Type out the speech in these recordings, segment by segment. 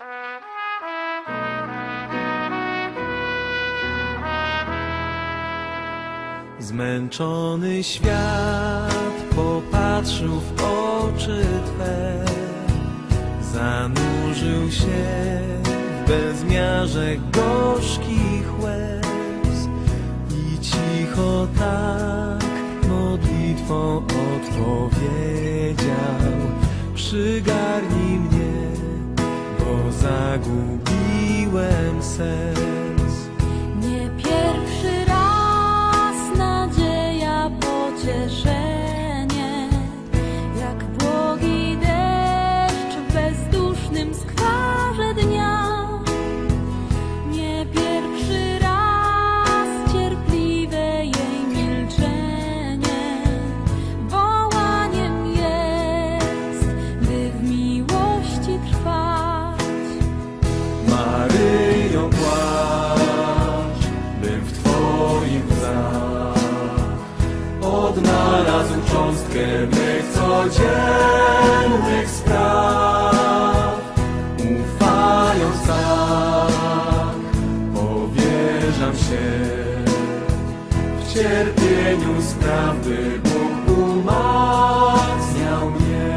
Zmęczony świat popatrzył w oczy Twe, zanurzył się w bezmiarze gorzkich łez i cicho tak modlitwą odpowiedział: przygarnij mnie, bo zagubiłem sens. Pocieszenie, jak błogi deszcz w bezdusznym skwarze dnia. Nie pierwszy raz cierpliwe jej milczenie wołaniem jest, by w miłości trwać. Maryjo, płacz, bym w Twoich łzach odnalazł cząstkę mych codziennych spraw. Ufając tak, powierzam się w cierpieniu spraw, by Bóg umacniał mnie.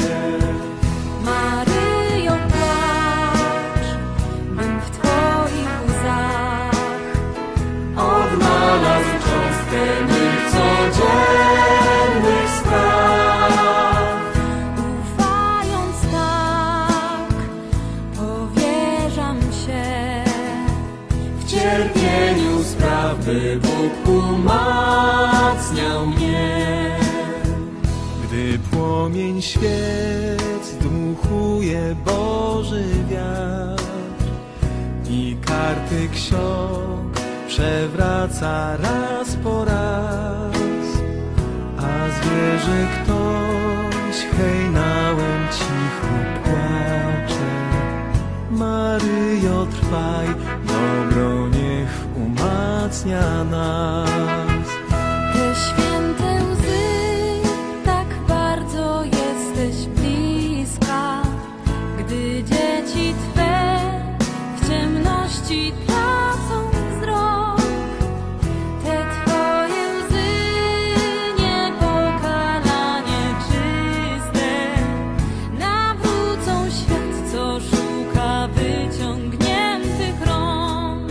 Maryjo, płacz, bym w Twoich łzach odnalazł cząstkę mych codziennych spraw. Ufając tak, powierzam się W cierpieniu spraw, by Bóg umacniał mnie. Gdy płomień świec dmuchuje Boży wiatr i karty ksiąg przewraca raz po raz, a zwierzę ktoś hejnałem cichu płacze. Maryjo, trwaj, dobro niech umacnia nas. te święte łzy, tak bardzo jesteś bliska, gdy dzieci Twe w ciemności tracą wzrok. Te Twoje łzy niepokalanie czyste nawrócą świat, co szuka wyciągniętych rąk.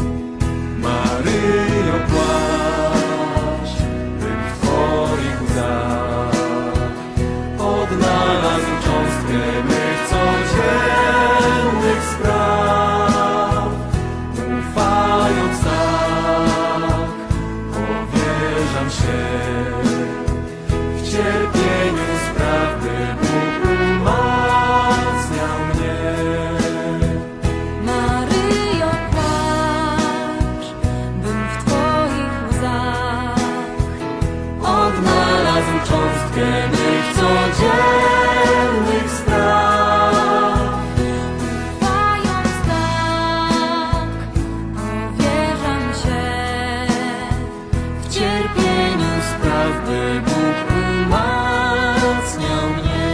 Maryjo, płacz, bym w Twoich łzach odnalazł cząstkę mych codziennych spraw. Ufając tak, powierzam się w cierpieniu spraw, by Bóg umacniał mnie. Maryjo, płacz, bym w Twoich łzach Odnalazł cząstkę mych codziennych spraw. ufając tak, powierzam się W cierpieniu spraw, by Bóg umacniał mnie.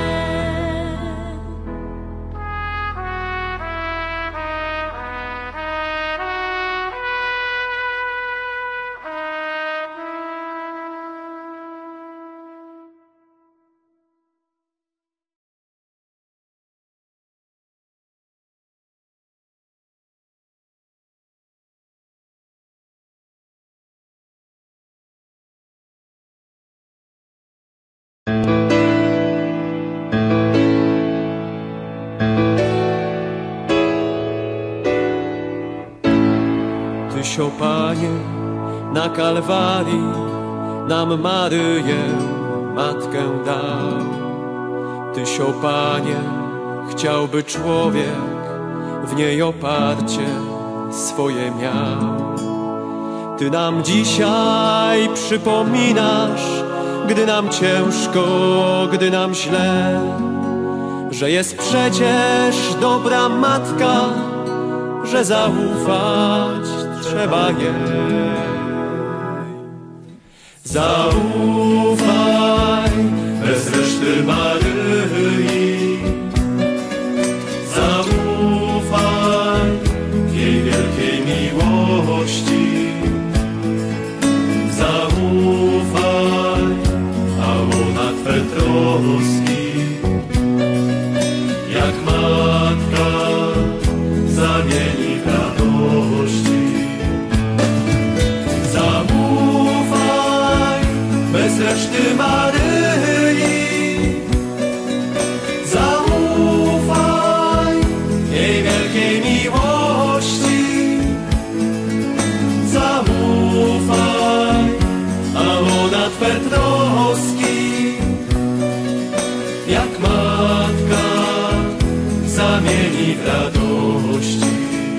Tyś, o Panie, na Kalwarii nam Maryję, Matkę dał. Tyś, o Panie, chciałby człowiek w niej oparcie swoje miał. Ty nam dzisiaj przypominasz, gdy nam ciężko, gdy nam źle, że jest przecież dobra matka, że zaufać trzeba jej. Zaufaj bez reszty Maryi, zaufaj zamieni w radości.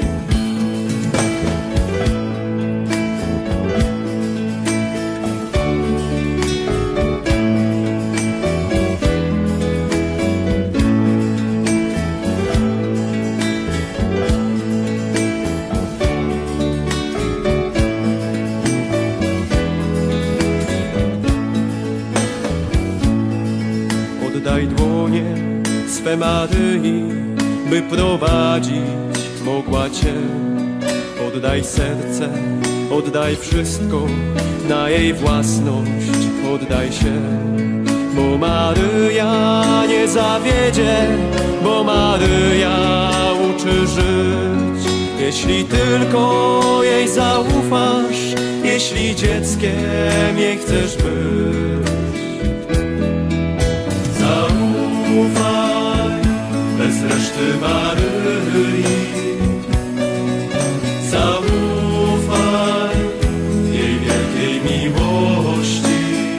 Oddaj dłonie swe Maryi, by prowadzić mogła Cię. Oddaj serce, oddaj wszystko na jej własność, oddaj się. Bo Maryja nie zawiedzie, bo Maryja uczy żyć. Jeśli tylko jej zaufasz, jeśli dzieckiem jej chcesz być. Zaufaj bez reszty Maryi, zaufaj jej wielkiej miłości,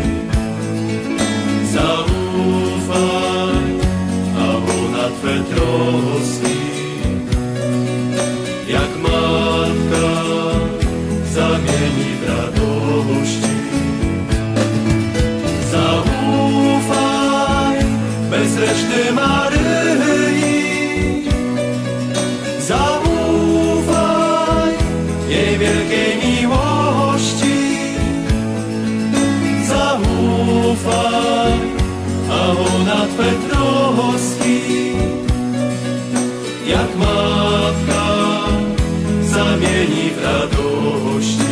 zaufaj, a ona Twe troski, jak matka zamieni w radości. Bez reszty Maryi, zaufaj jej wielkiej miłości, zaufaj, a ona Twe troski, jak matka zamieni w radości.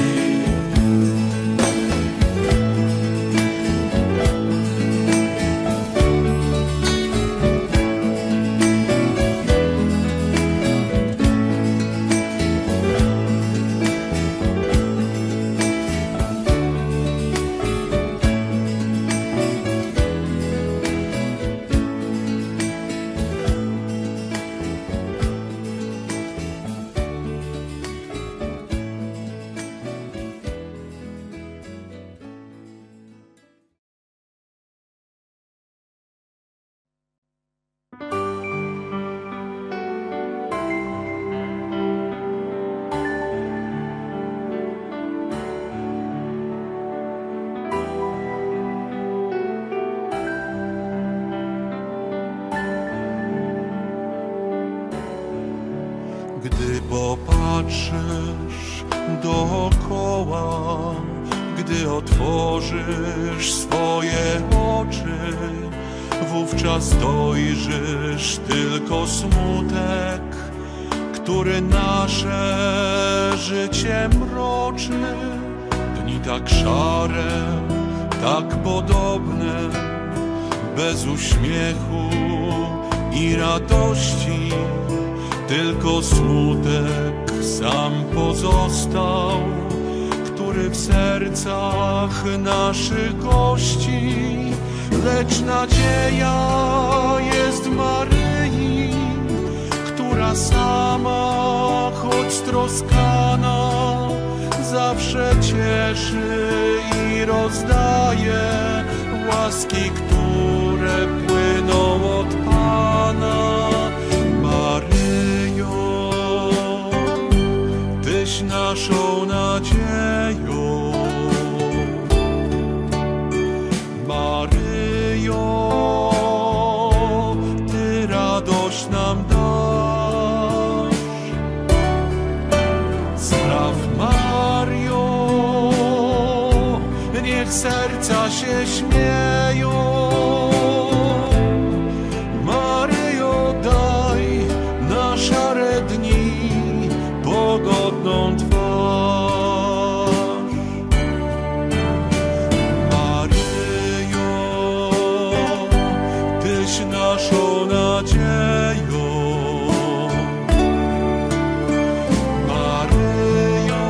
Gdy popatrzysz dookoła, gdy otworzysz swoje oczy, wówczas dojrzysz tylko smutek, który nasze życie mroczy. Dni tak szare, tak podobne, bez uśmiechu i radości. Tylko smutek sam pozostał, który w sercach naszych gości. Lecz nadzieja jest w Maryi, która sama, choć stroskana, zawsze cieszy i rozdaje łaski, które płyną od Pana. Tyś naszą nadzieją, Maryjo, Ty radość nam dasz. Spraw, Mario, niech serca się śmieją. Maryjo, daj na szare dni pogodną twarz. Maryjo, Tyś naszą nadzieją. Maryjo,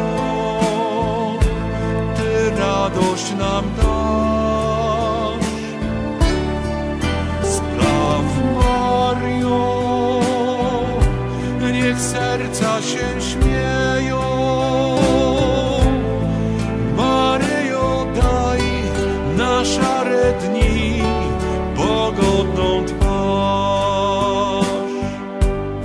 Ty radość nam dasz. Spraw, Mario, niech serca się śmieją. Maryjo, daj na szare dni pogodną twarz.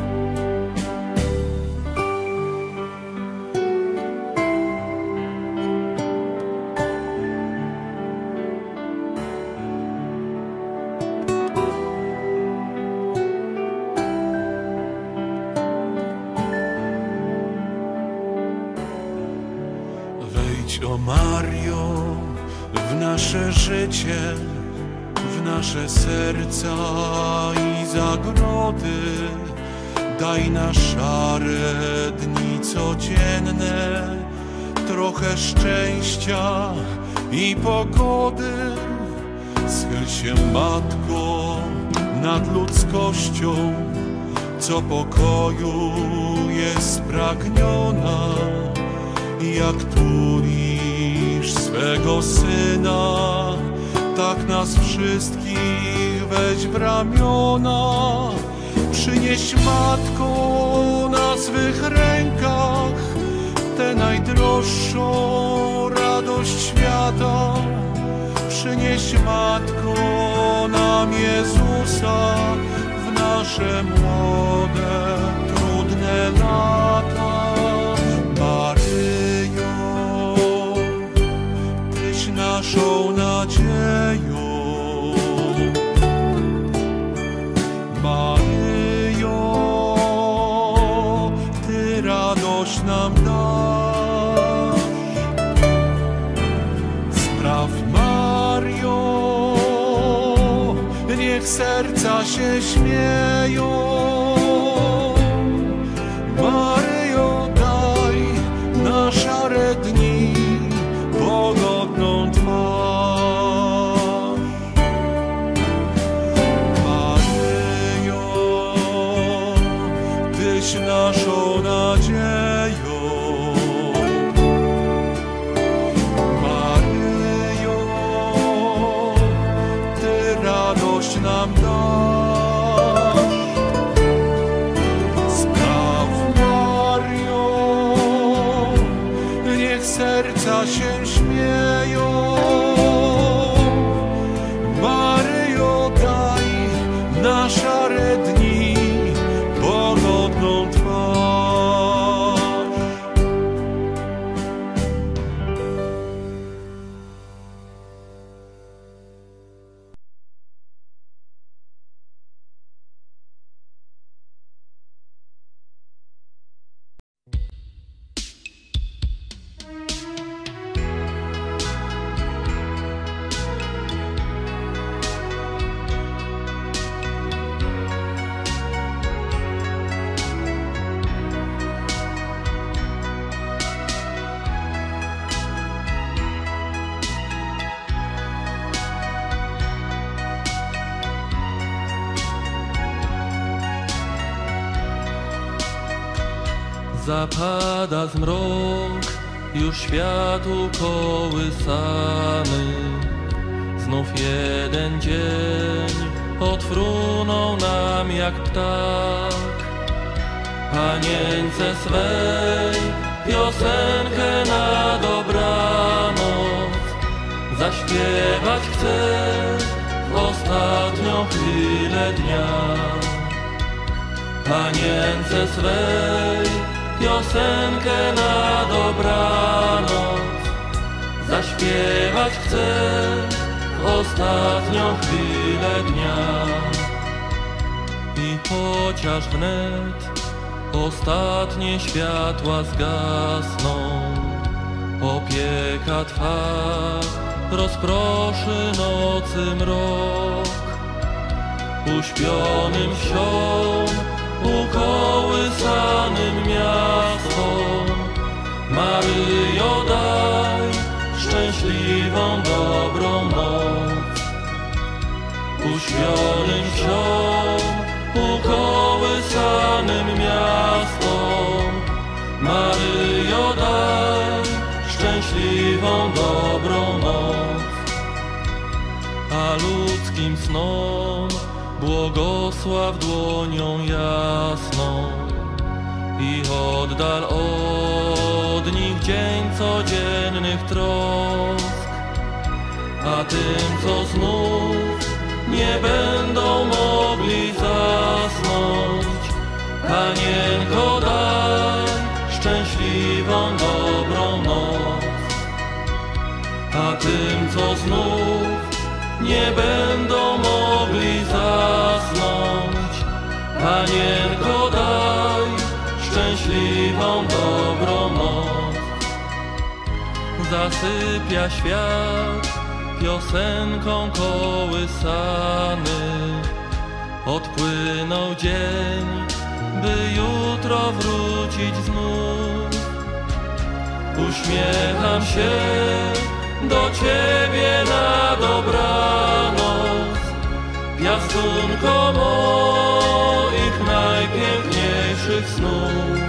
Przyjdź, o Mario, w nasze życie, w nasze serca i zagrody. Daj na szare dni codzienne trochę szczęścia i pogody. Schyl się, Matko, nad ludzkością, co pokoju jest pragniona. Jak tulisz swego Syna, tak nas wszystkich weź w ramiona. Przynieś, Matko, na swych rękach tę najdroższą radość świata. Przynieś, Matko, nam Jezusa w nasze młode, trudne lata. Maryjo, Tyś naszą nadzieją. Maryjo, Ty radość nam dasz. Spraw, Mario, niech serca się śmieją. Maryjo, daj na szare dni pogodną twarz. Maryjo, Tyś naszą nadzieją. Maryjo, Ty radość nam dasz. Spraw, Mario, niech serca się śmieją. Maryjo, daj na szare dni pogodną twarz. Zapada zmrok, już światu kołysany. Znów jeden dzień odfrunął nam jak ptak. Panience swej piosenkę na dobranoc zaśpiewać chcę w ostatnią chwilę dnia. Panience swej piosenkę na dobranoc zaśpiewać chcę w ostatnią chwilę dnia. I chociaż wnet ostatnie światła zgasną, opieka Twa rozproszy nocy mrok. Uśpionym wsią, ukołysanym miastom, Maryjo, daj szczęśliwą, dobrą noc. Uśpionym wsią, ukołysanym miastom, Maryjo, daj szczęśliwą, dobrą noc. A ludzkim snom błogosław dłonią jasną i oddal od nich dzień codziennych trosk. A tym, co znów nie będą mogli zasnąć, Panienko, daj szczęśliwą, dobrą noc. A tym, co znów nie będą mogli zasnąć, Panienko, daj szczęśliwą, dobrą noc. zasypia świat piosenką kołysany. Odpłynął dzień, by jutro wrócić znów. Uśmiecham się do Ciebie na dobranoc, piastunko moich najpiękniejszych snów.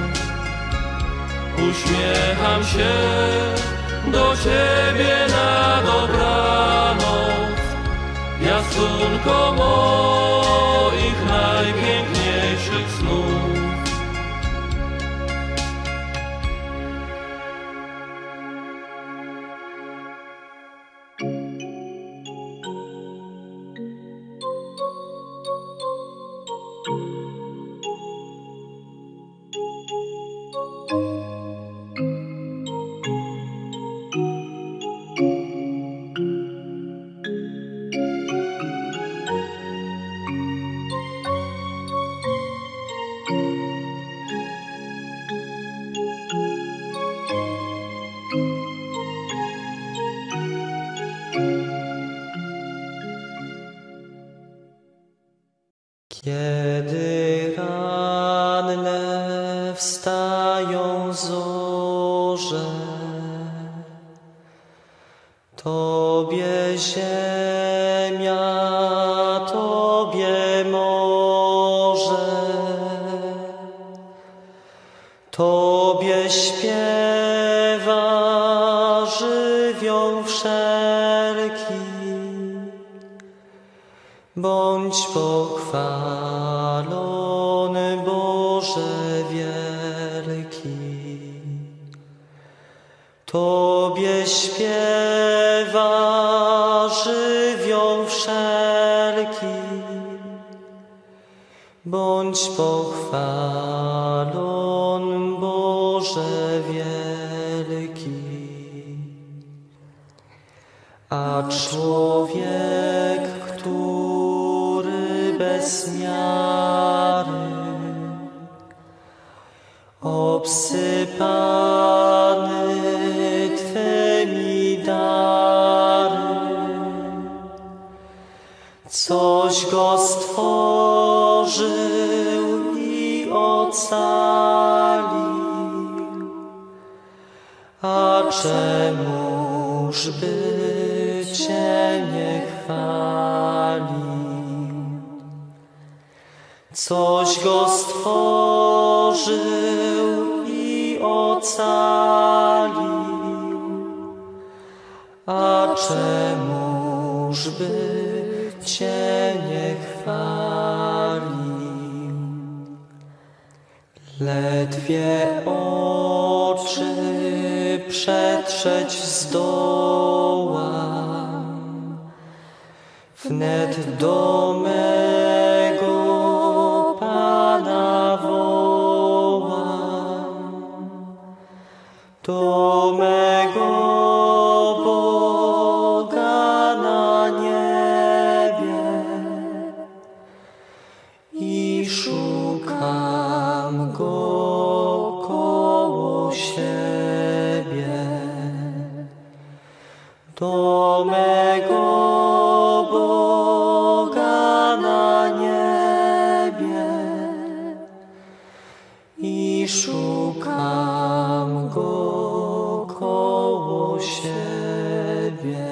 Uśmiecham się do Ciebie na dobranoc, piastunko moich najpiękniejszych snów. Kiedy ranne wstają zorze, Tobie ziemia, Tobie morze, Tobie śpiewa żywioł wszelki. Bądź pochwalony, Boże wielki. Tobie śpiewa żywioł wszelki. Bądź pochwalony, Boże wielki. A człowiek, który bez miary obsypany Twymi dary, coś go stworzył i ocalił, a czemuż by Cię nie chwalił? Coś go stworzył i ocalił, a czemuż by Cię nie chwalił? Ledwie oczy przetrzeć zdołam, wnet do mego Pana wołam, do mego Boga na niebie i szukam Go koło siebie, do mego Boga na niebie i szukam Go koło siebie.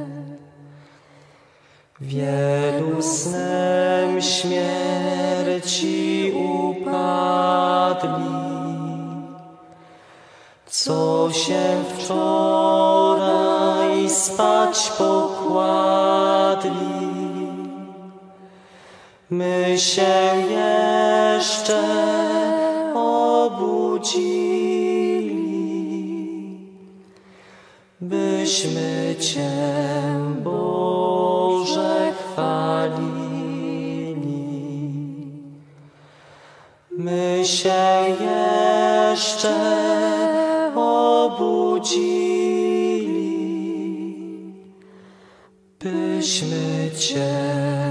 Wielu snem śmierci upadli, co się wczoraj spać pokładli. My się jeszcze obudzili, byśmy Cię, Boże, chwalili. My się jeszcze obudzili, byśmy Cię,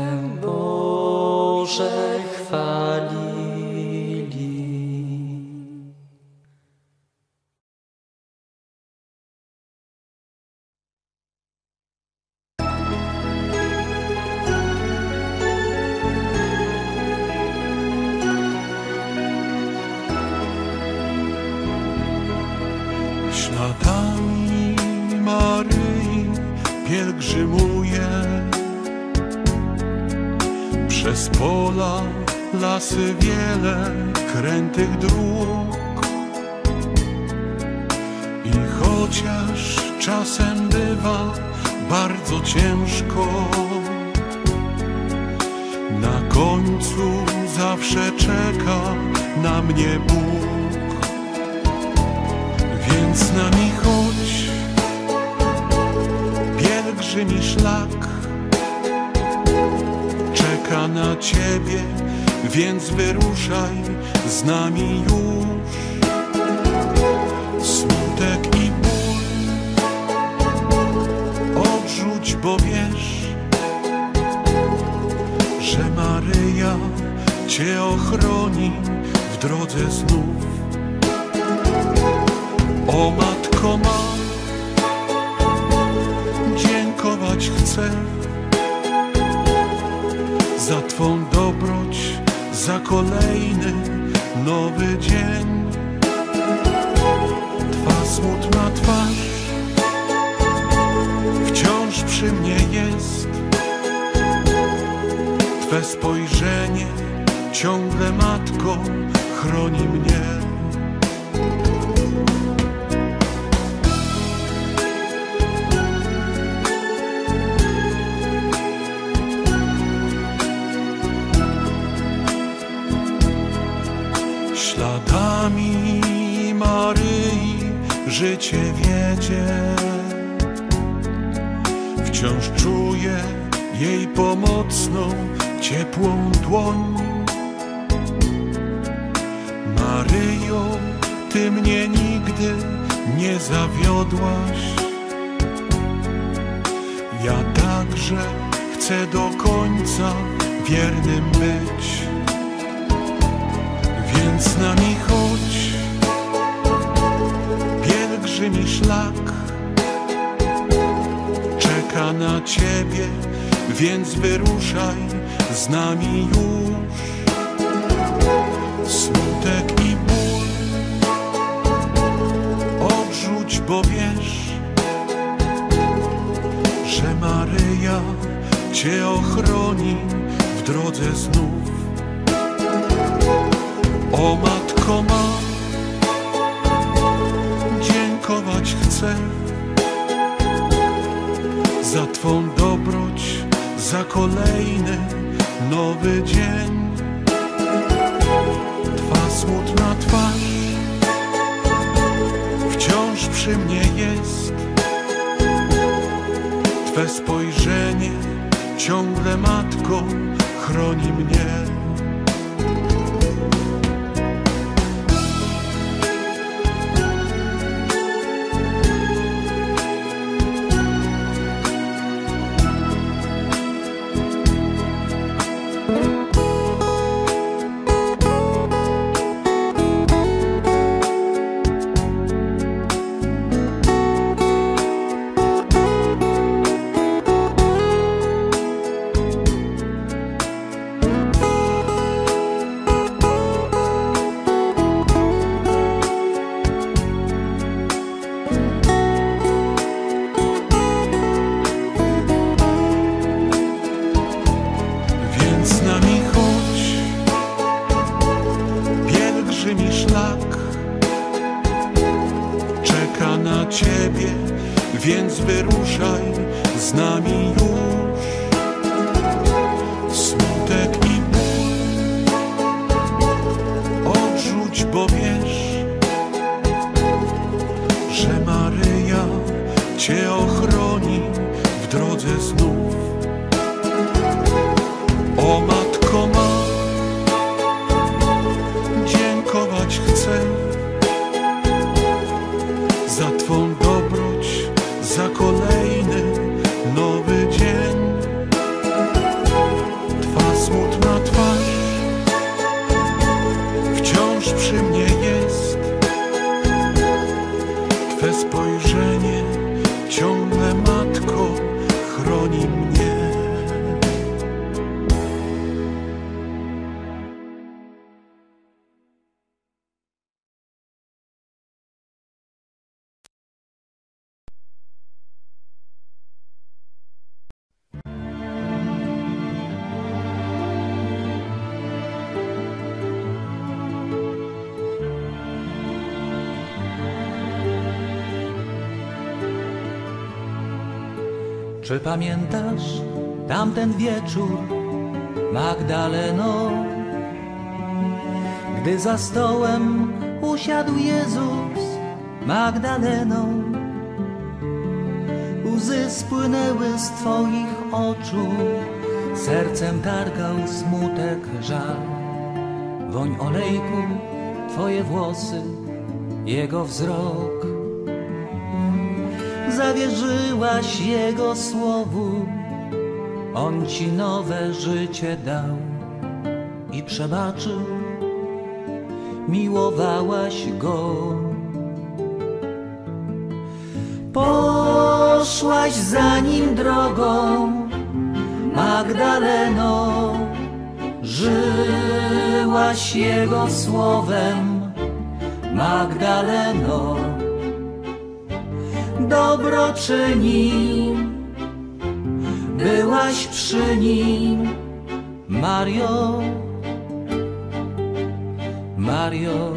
Boże, pielgrzymuję przez pola, lasy, wiele krętych dróg. I chociaż czasem bywa bardzo ciężko, na końcu zawsze czeka na mnie Bóg. Więc z nami chodź, pielgrzymi szlak czeka na ciebie, więc wyruszaj z nami już. Smutek i ból odrzuć, bo wiesz, że Maryja cię ochroni w drodze znów. O Matko ma, dziękować chcę za Twą dobroć, za kolejny nowy dzień. Twa smutna twarz wciąż przy mnie jest, Twe spojrzenie ciągle, Matko, chroni mnie. Śladami Maryi życie wiedzie, wciąż czuję jej pomocną, ciepłą dłoń. Maryjo, Ty mnie nigdy nie zawiodłaś, ja także chcę do końca wiernym być. Więc z nami chodź, pielgrzymi szlak czeka na ciebie, więc wyruszaj z nami już. Smutek i ból odrzuć, bo wiesz, że Maryja cię ochroni w drodze znów. O Matko ma, dziękować chcę za Twą dobroć, za kolejny nowy dzień. Twa smutna twarz wciąż przy mnie jest, Twe spojrzenie ciągle, Matko, chroni mnie. Pielgrzymi szlak czeka na ciebie, więc wyruszaj z nami już. Smutek i ból odrzuć, bo wiesz, że Maryja cię ochroni w drodze znów. O Matko ma, dziękować chcę za Twą dobroć, za kolejny nowy dzień. Twa smutna twarz wciąż przy mnie jest, Twe spojrzenie ciągle, Matko, chroni mnie. Czy pamiętasz tamten wieczór, Magdaleno, gdy za stołem usiadł Jezus, Magdaleno? Łzy spłynęły z twoich oczu, sercem targał smutek, żal. Woń olejku, twoje włosy, jego wzrok. Zawierzyłaś jego słowu, on ci nowe życie dał i przebaczył, miłowałaś go. Poszłaś za nim drogą, Magdaleno, żyłaś jego słowem, Magdaleno. Dobro czyni, byłaś przy nim, Mario, Mario.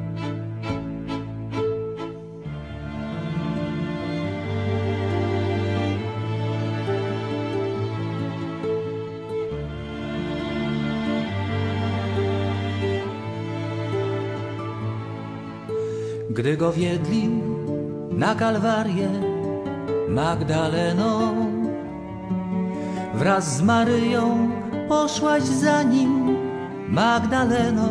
Gdy go wiedli na Kalwarię, Magdaleno, wraz z Maryją poszłaś za nim, Magdaleno.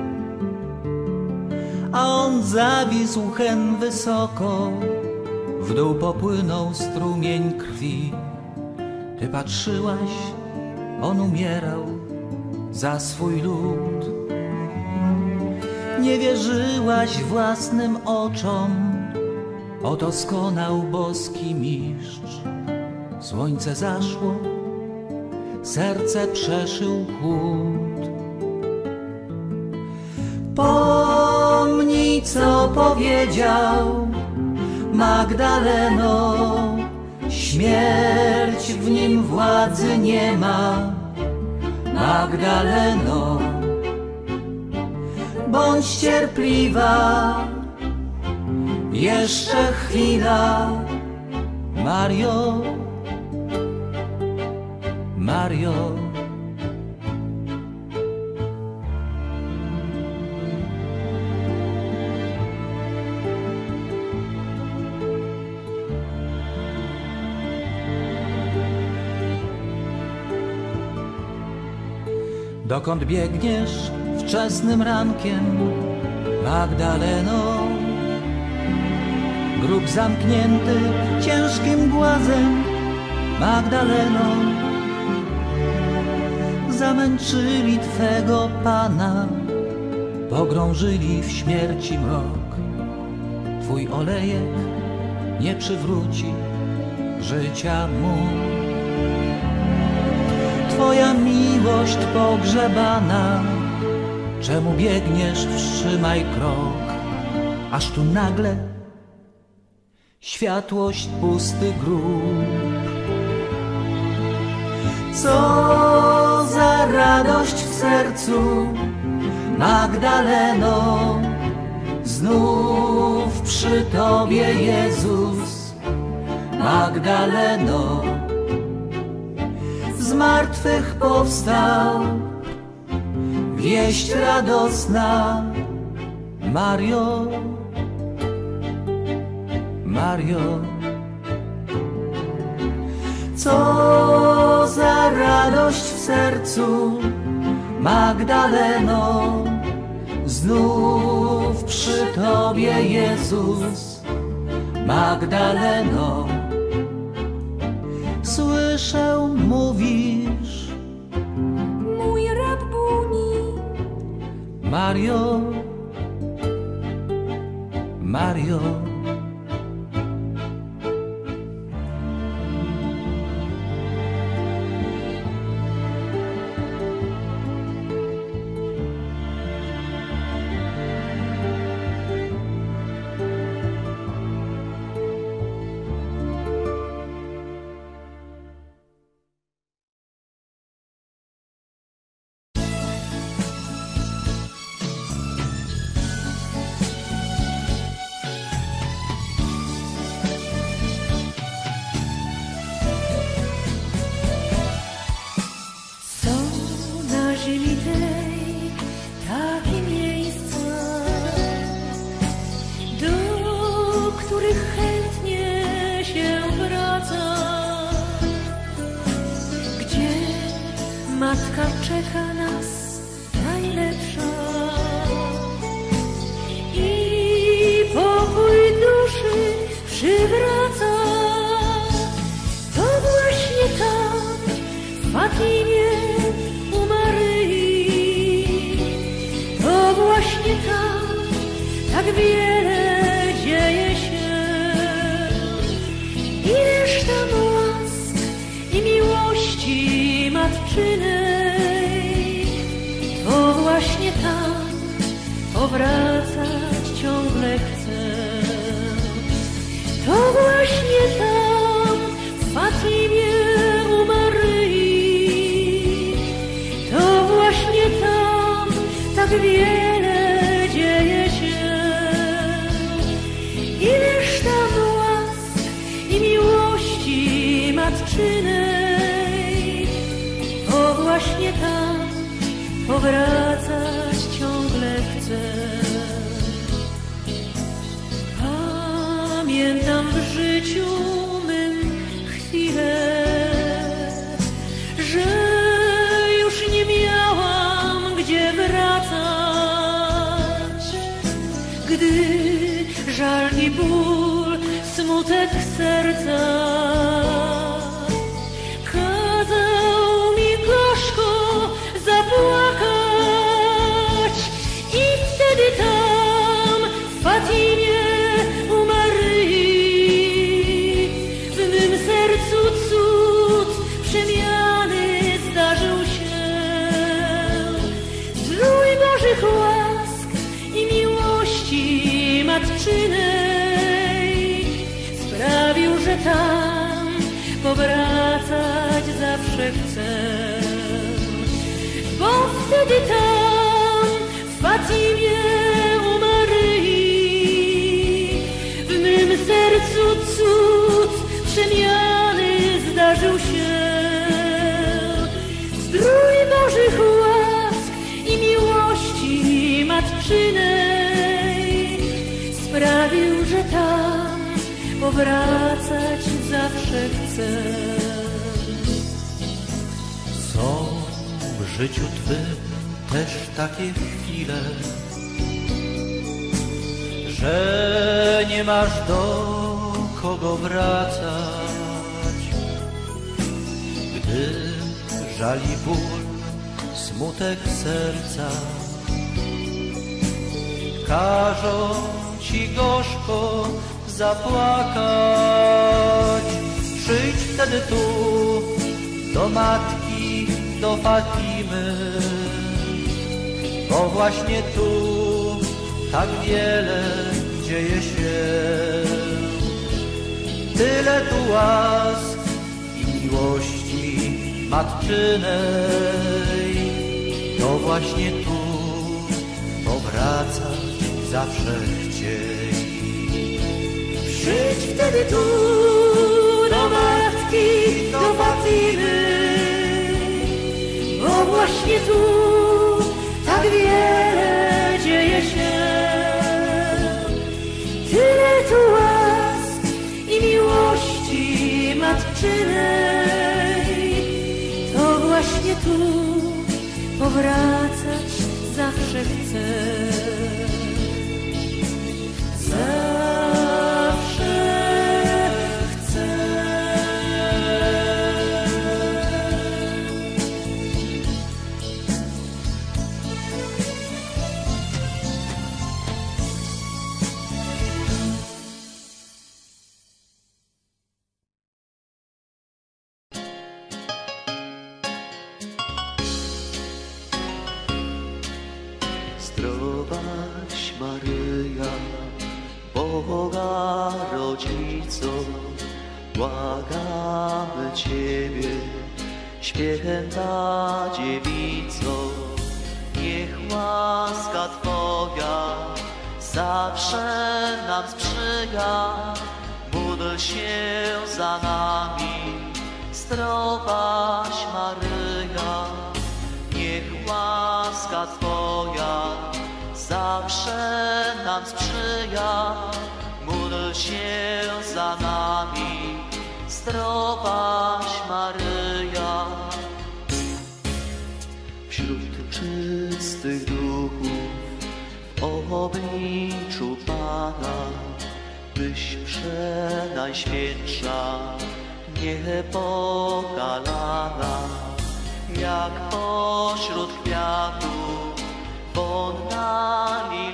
A on zawisł hen wysoko, w dół popłynął strumień krwi. Ty patrzyłaś, on umierał za swój lud. Nie wierzyłaś własnym oczom, oto skonał boski mistrz. Słońce zaszło, serce przeszył chłód. Pomnij, co powiedział, Magdaleno, śmierć w nim władzy nie ma, Magdaleno. Bądź cierpliwa, jeszcze chwila, Mario, Mario. Dokąd biegniesz wczesnym rankiem, Magdaleno? Grób zamknięty ciężkim głazem, Magdaleno. Zamęczyli twego Pana, pogrążyli w śmierci mrok. Twój olejek nie przywróci życia mu. Twoja miłość pogrzebana, czemu biegniesz, wstrzymaj krok, aż tu nagle światłość pusty grób. Co za radość w sercu, Magdaleno, znów przy Tobie Jezus, Magdaleno. Z martwych powstał, wieść radosna, Mario, Mario. Co za radość w sercu, Magdaleno, znów przy Tobie Jezus, Magdaleno. Słyszę, mówisz, mój Rabbuni, Mario, Mario. właśnie tak wiele dzieje się. Ileż tam łask i miłości matczynej, to właśnie tam powracać ciągle chcę. To właśnie tam w Fatimie u Maryi, to właśnie tam tak wiele dzieje się. Ileż tam łask i miłości matczynej, to właśnie tam powracać ciągle chcę. Pamiętam w życiu mym chwilę, że już nie miałam gdzie wracać, gdy żal i ból, smutek serca kazał mi gorzko zapłakać. I wtedy tam w Fatimie u Maryi w mym sercu cud przemiany zdarzył się. Zdrój Bożych łask i miłości matczynej sprawił, że tam powracać zawsze chcę. Bo wtedy tam w Fatimie u Maryi w mym sercu cud przemiany zdarzył się. Zdrój Bożych łask i miłości matczynej sprawił, że tam powracać zawsze chcę. Są w życiu Twym też takie chwile, że nie masz do kogo wracać, gdy żal i ból, smutek serca każą Ci gorzko zapłakać. Przyjdź wtedy tu do matki, do Fatimy, bo właśnie tu tak wiele dzieje się. Tyle tu łask i miłości matczynej, to właśnie tu powracać zawsze chciej. Przyjdź wtedy tu do matki, do Fatimy, bo właśnie tu tak wiele dzieje się. Tyle tu łask i miłości matczynej, to właśnie tu powracać zawsze chcę. Zawsze chcę. Zdrowaś Maryja, Boga Rodzico, błagamy Ciebie, święta Dziewico. Niech łaska Twoja zawsze nam sprzyja, módl się za nami, zdrowaś Maryja. Niech łaska Twoja zawsze nam sprzyja, módl się za nami, zdrowaś Maryja. Wśród czystych duchów w obliczu Pana, byś przenajświętsza, niepokalana, jak pośród kwiatów wonnami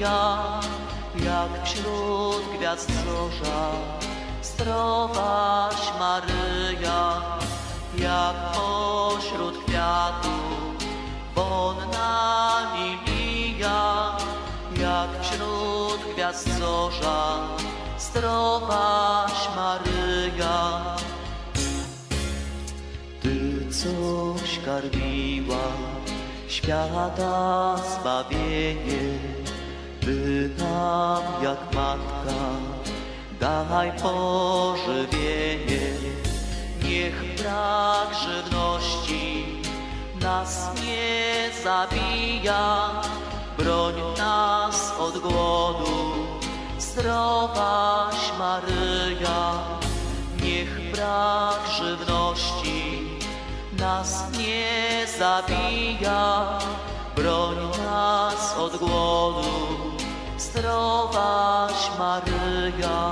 Maryja, jak wśród gwiazd zorza. Zdrowaś Maryja, jak pośród kwiatów won nami mija, jak wśród gwiazd zorza. Zdrowaś Maryja, Ty coś karmiła świata zbawienie, Ty nam jak matka daj pożywienie. Niech brak żywności nas nie zabija, broń nas od głodu, zdrowaś Maryja. Niech brak żywności nas nie zabija, broń nas od głodu, zdrowaś Maryja.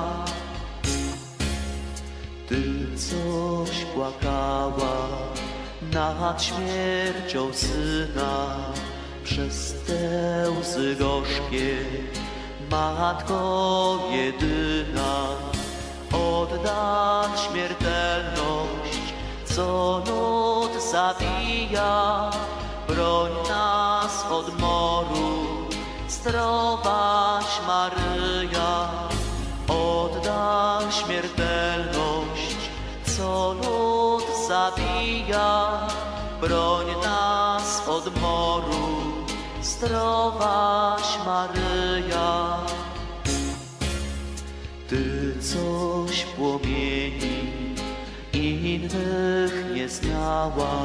Ty coś płakała nad śmiercią Syna, przez te łzy gorzkie, Matko jedyna. Oddać śmiertelność, co lud zabija, broń nas od moru, zdrowaś Maryja. Oddaj śmiertelność, co lud zabija, broń nas od moru, zdrowaś Maryja. Ty coś płomieni innych nie znała,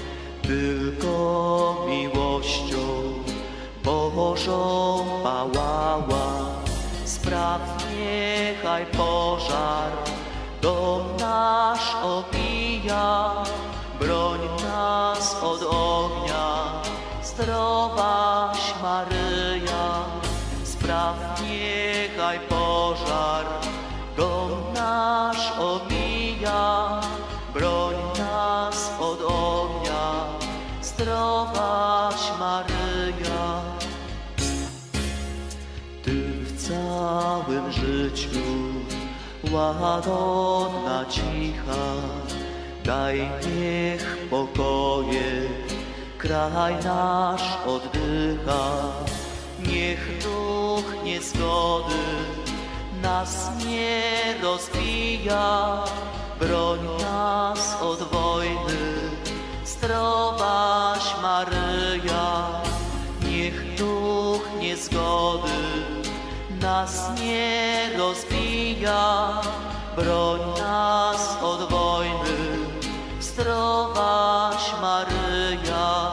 tylko miłością Bożą pałała. Spraw niechaj pożar dom nasz opija, broń nas od ognia, zdrowaś Maryja. Spraw niechaj pożar dom nasz omija, broń nas od ognia, zdrowaś Maryja. Ty w całym życiu łagodna, cicha, daj niech pokoje kraj nasz oddycha. Niech duch niezgody nas nie rozbija, broń nas od wojny, zdrowaś Maryja. Niech duch niezgody nas nie rozbija, broń nas od wojny, zdrowaś Maryja.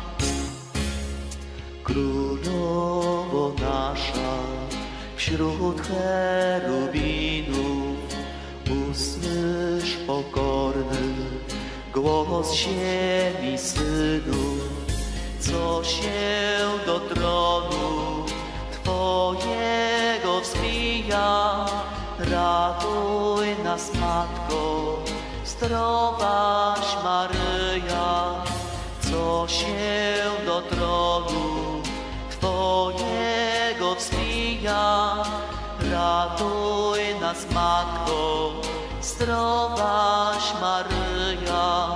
Królowo nasza, wśród cherubinów, usłysz pokorny głos ziemi synów, co się do tronu Twojego wzbija. Ratuj nas, Matko, zdrowaś Maryja, co się do tronu Twojego wzbija. Ratuj nas, Matko, zdrowaś Maryja.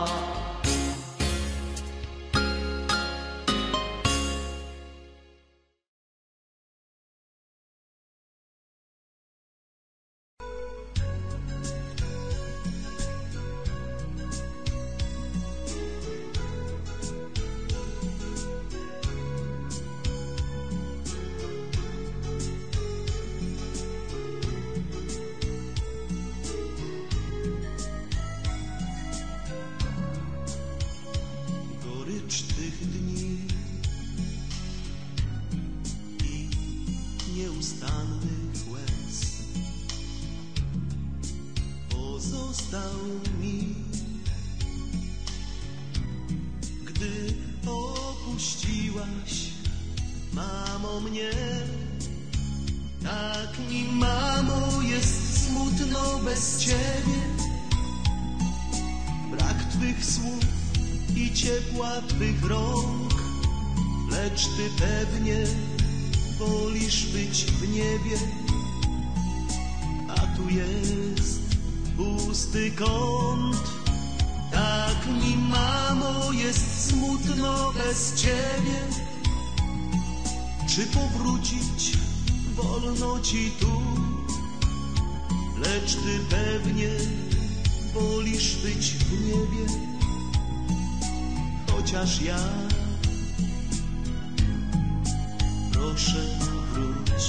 Twych rąk, lecz Ty pewnie wolisz niebie, a tu jest pusty kąt. Tak mi, mamo, jest smutno bez ciebie. Czy powrócić wolno ci tu? Lecz ty pewnie wolisz być w niebie, chociaż ja proszę wróć.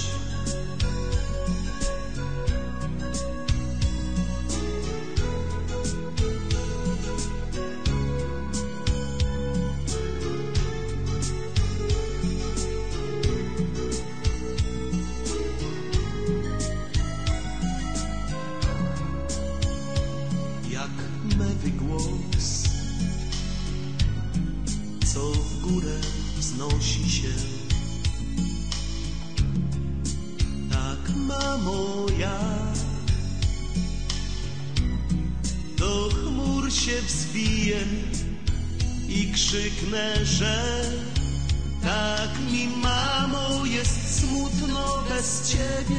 Jak mewy głos, co w górę wznosi się, tak, mamo, ja do chmur się wzbiję i krzyknę, że tak mi, mamo, jest smutno bez ciebie.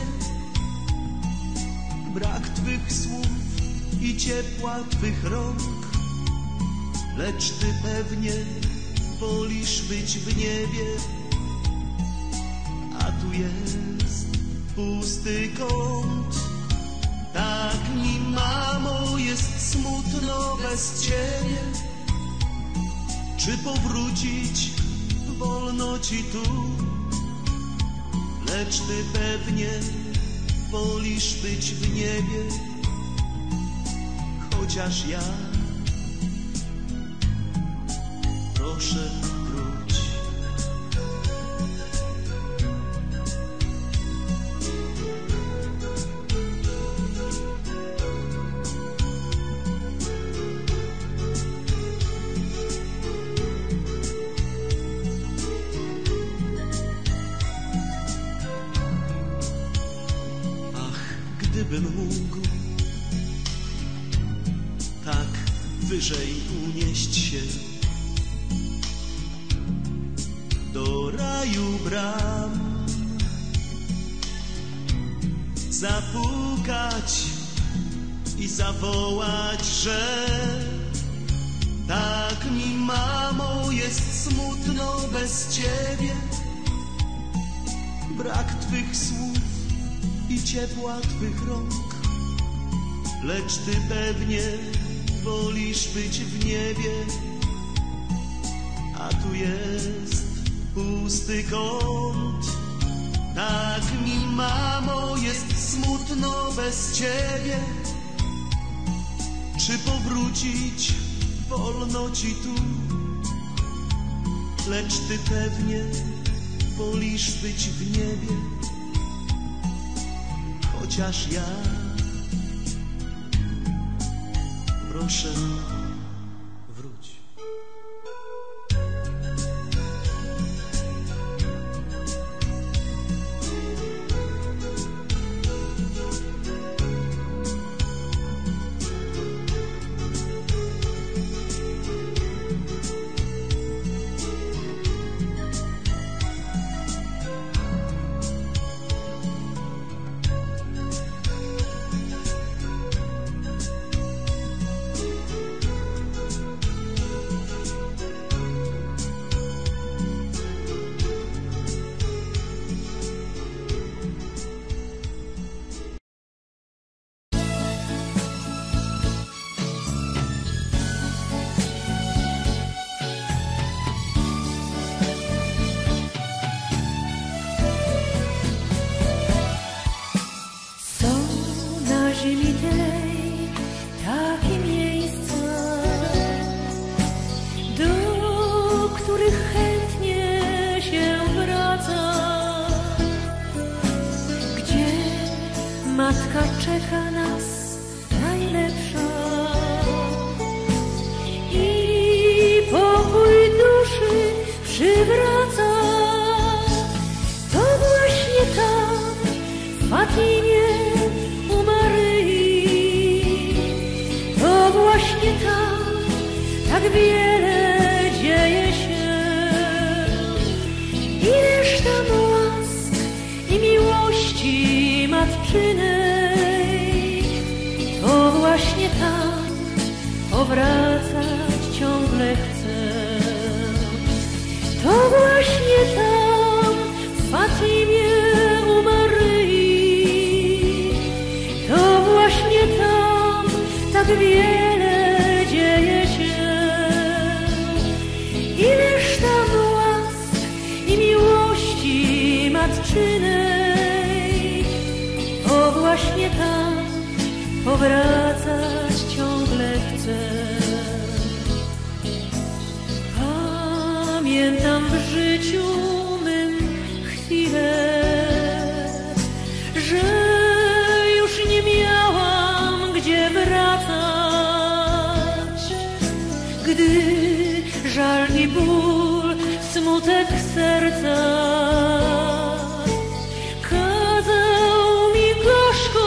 Brak twych słów i ciepła twych rąk, lecz ty pewnie wolisz być w niebie, a tu jest pusty kąt. Tak mi, mamo, jest smutno bez ciebie. Czy powrócić wolno ci tu? Lecz ty pewnie wolisz być w niebie, chociaż ja proszę wróć. Ach, gdybym mógł tak wyżej unieść się, do raju bram, zapukać i zawołać, że tak mi, mamo, jest smutno bez ciebie. Brak twych słów i ciepła twych rąk, lecz ty pewnie wolisz być w niebie, a tu jest pusty kąt. Tak mi, mamo, jest smutno bez ciebie. Czy powrócić wolno ci tu? Lecz ty pewnie wolisz być w niebie, chociaż ja proszę wróć. ziemi tej takie miejsca, do których chętnie się wraca, gdzie matka czeka nas najlepsza i pokój duszy przywraca. To właśnie tam w Fatimie u Maryi, to właśnie tam tak wiele dzieje się. Ileż tam łask i miłości matczynej, to właśnie tam powracać ciągle chcę. To właśnie tam, w Fatimie u Maryi, to właśnie tam tak wiele dzieje się. Ileż tam łask i miłości matczynej, to właśnie tam powracać ciągle chcę. Pamiętam w życiu mym chwilę, że już nie miałam gdzie wracać, gdy żal i ból, smutek serca kazał mi gorzko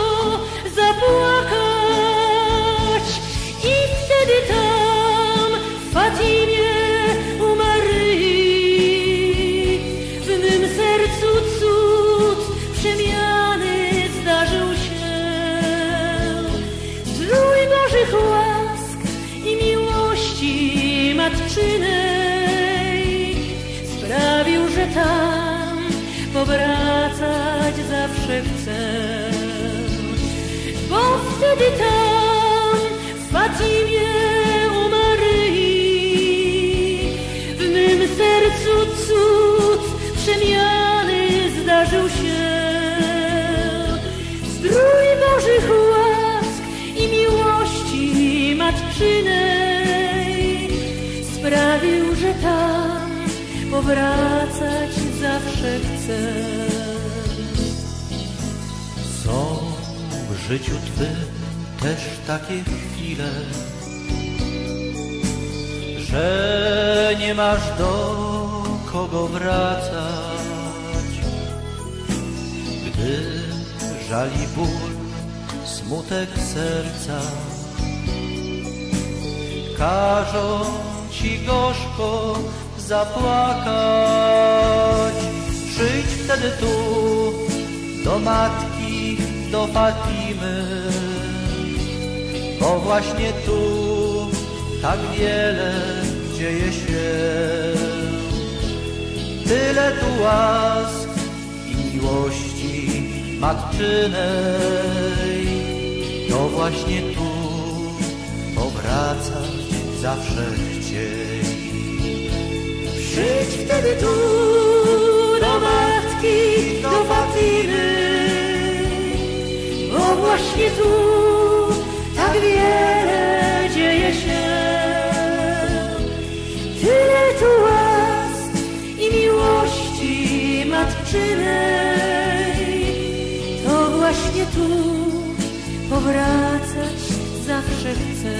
zapłakać. I wtedy tam w Fatimie u Maryi w mym sercu cud przemiany zdarzył się. Zdrój Bożych łask i miłości matczynej sprawił, że tam powracać zawsze chcę. Bo wtedy tam w Fatimie u Maryi w mym sercu cud przemiany zdarzył się. Zdrój Bożych łask i miłości matczynej sprawił, że tam powracać zawsze chcę. Są w życiu Twym też takie chwile, że nie masz do kogo wracać, gdy żal i ból, smutek serca każą Ci gorzko zapłakać. Przyjdź wtedy tu do matki, do Fatimy, bo właśnie tu tak wiele dzieje się. Tyle tu łask i miłości matczynej, to właśnie tu powracać zawsze chciej. Przyjdź wtedy tu do matki, do Fatimy, bo właśnie tu tak wiele dzieje się. Tyle tu łask i miłości matczynej, to właśnie tu powracać zawsze chcę.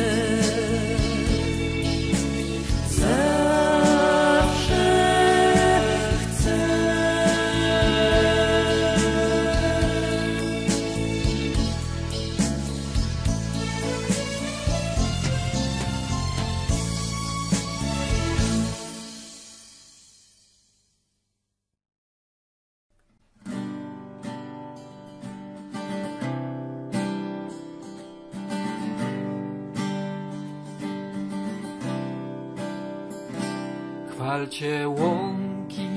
Chwalcie łąki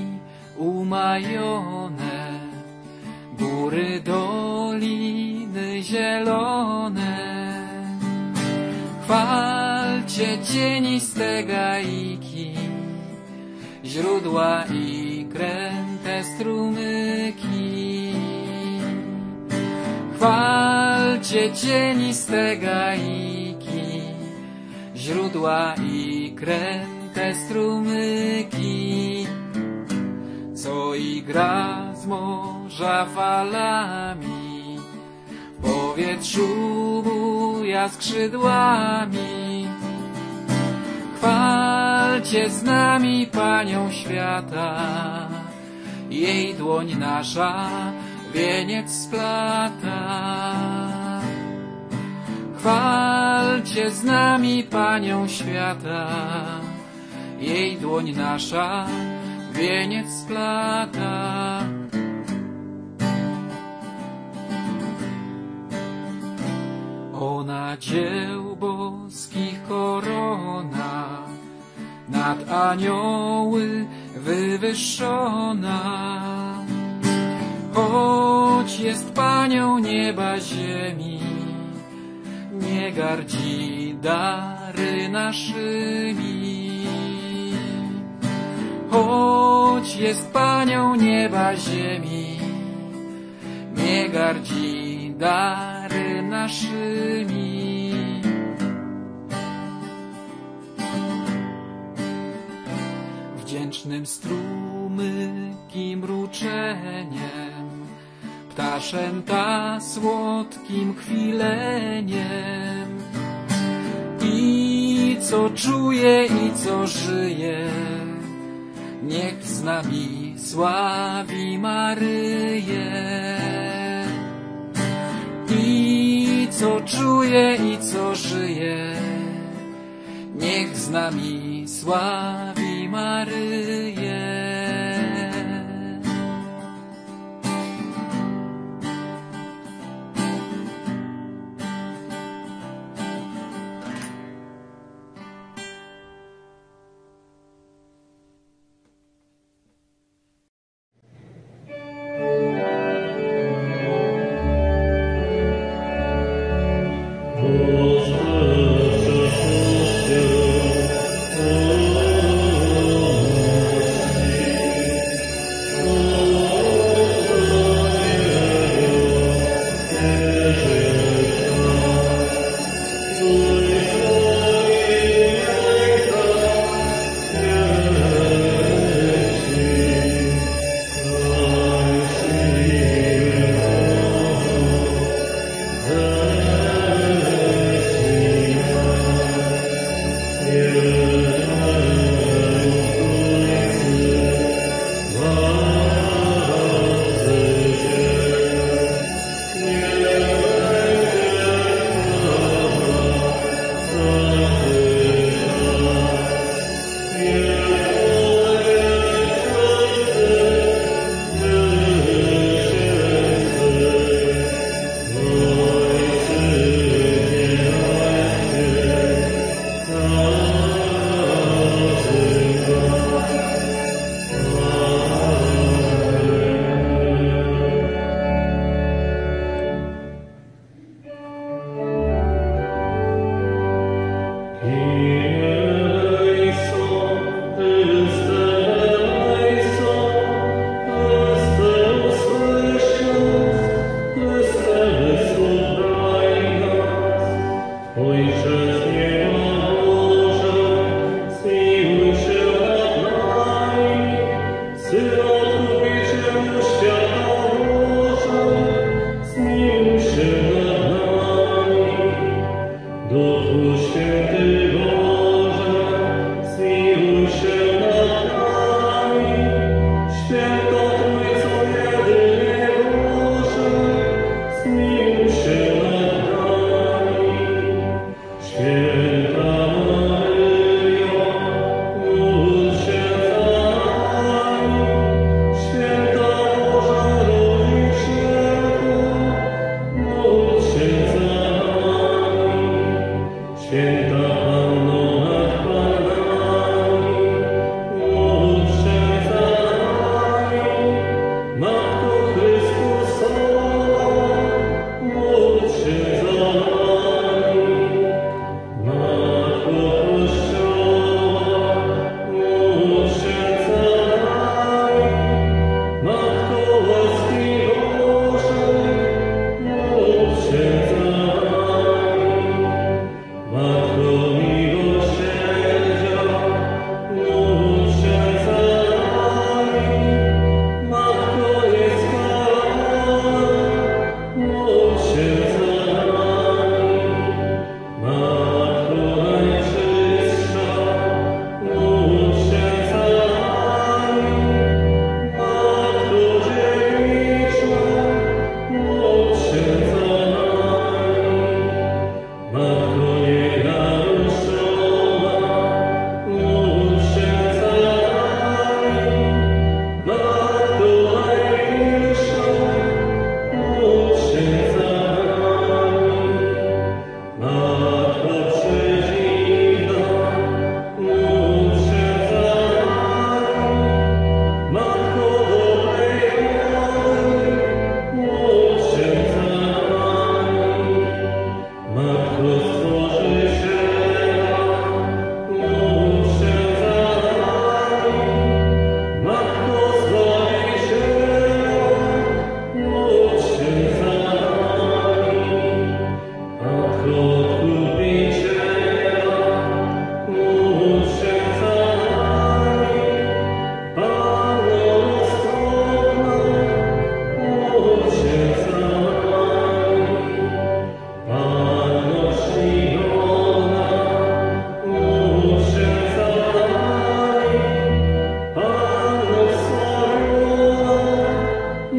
umajone, góry, doliny zielone. Chwalcie cieniste gaiki, źródła i kręte strumyki. Chwalcie cieniste gaiki, źródła i kręte strumyki, co igra z morza falami, w powietrzu buja skrzydłami. Chwalcie z nami Panią świata, jej dłoń nasza wieniec splata. Chwalcie z nami Panią świata, jej dłoń nasza wieniec splata. dzieł boskich korona, nad anioły wywyższona. Choć jest Panią nieba ziemi, nie gardzi dary naszymi. Choć jest Panią nieba ziemi, nie gardzi dary naszymi. Wdzięcznym strumykim mruczeniem, ptaszęta słodkim chwileniem. I co czuje, i co żyje, niech z nami sławi Maryję. I co czuje, i co żyje, niech z nami sławi Maryję. Boże,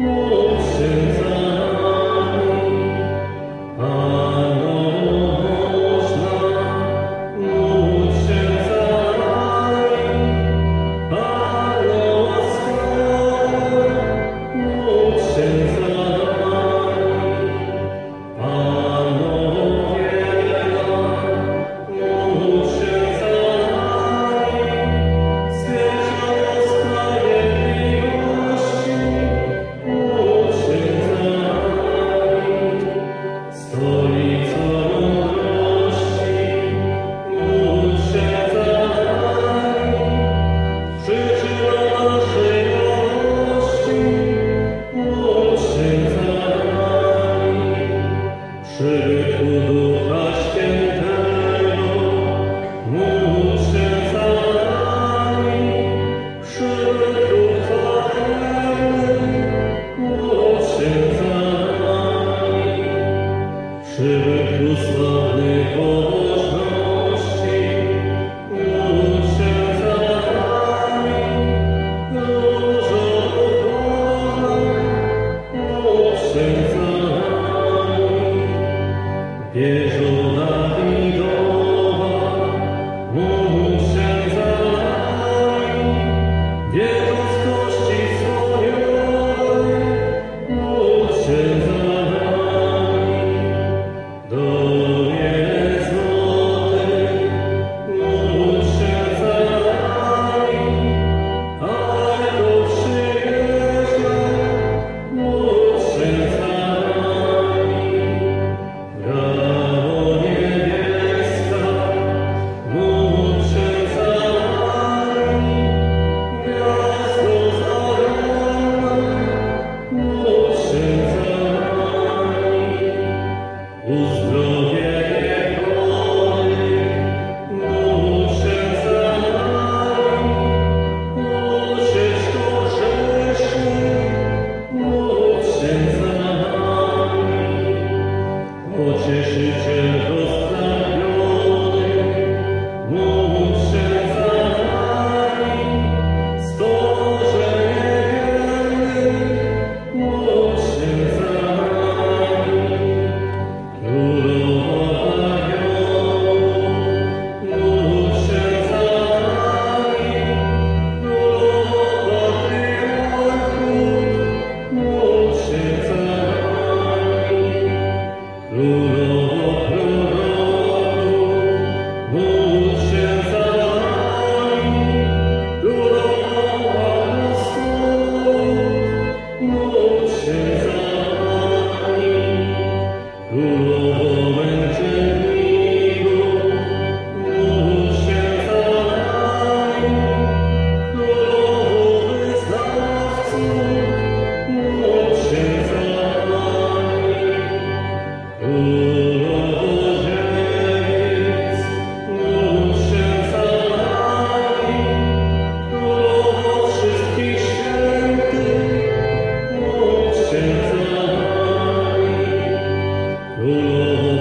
Królowo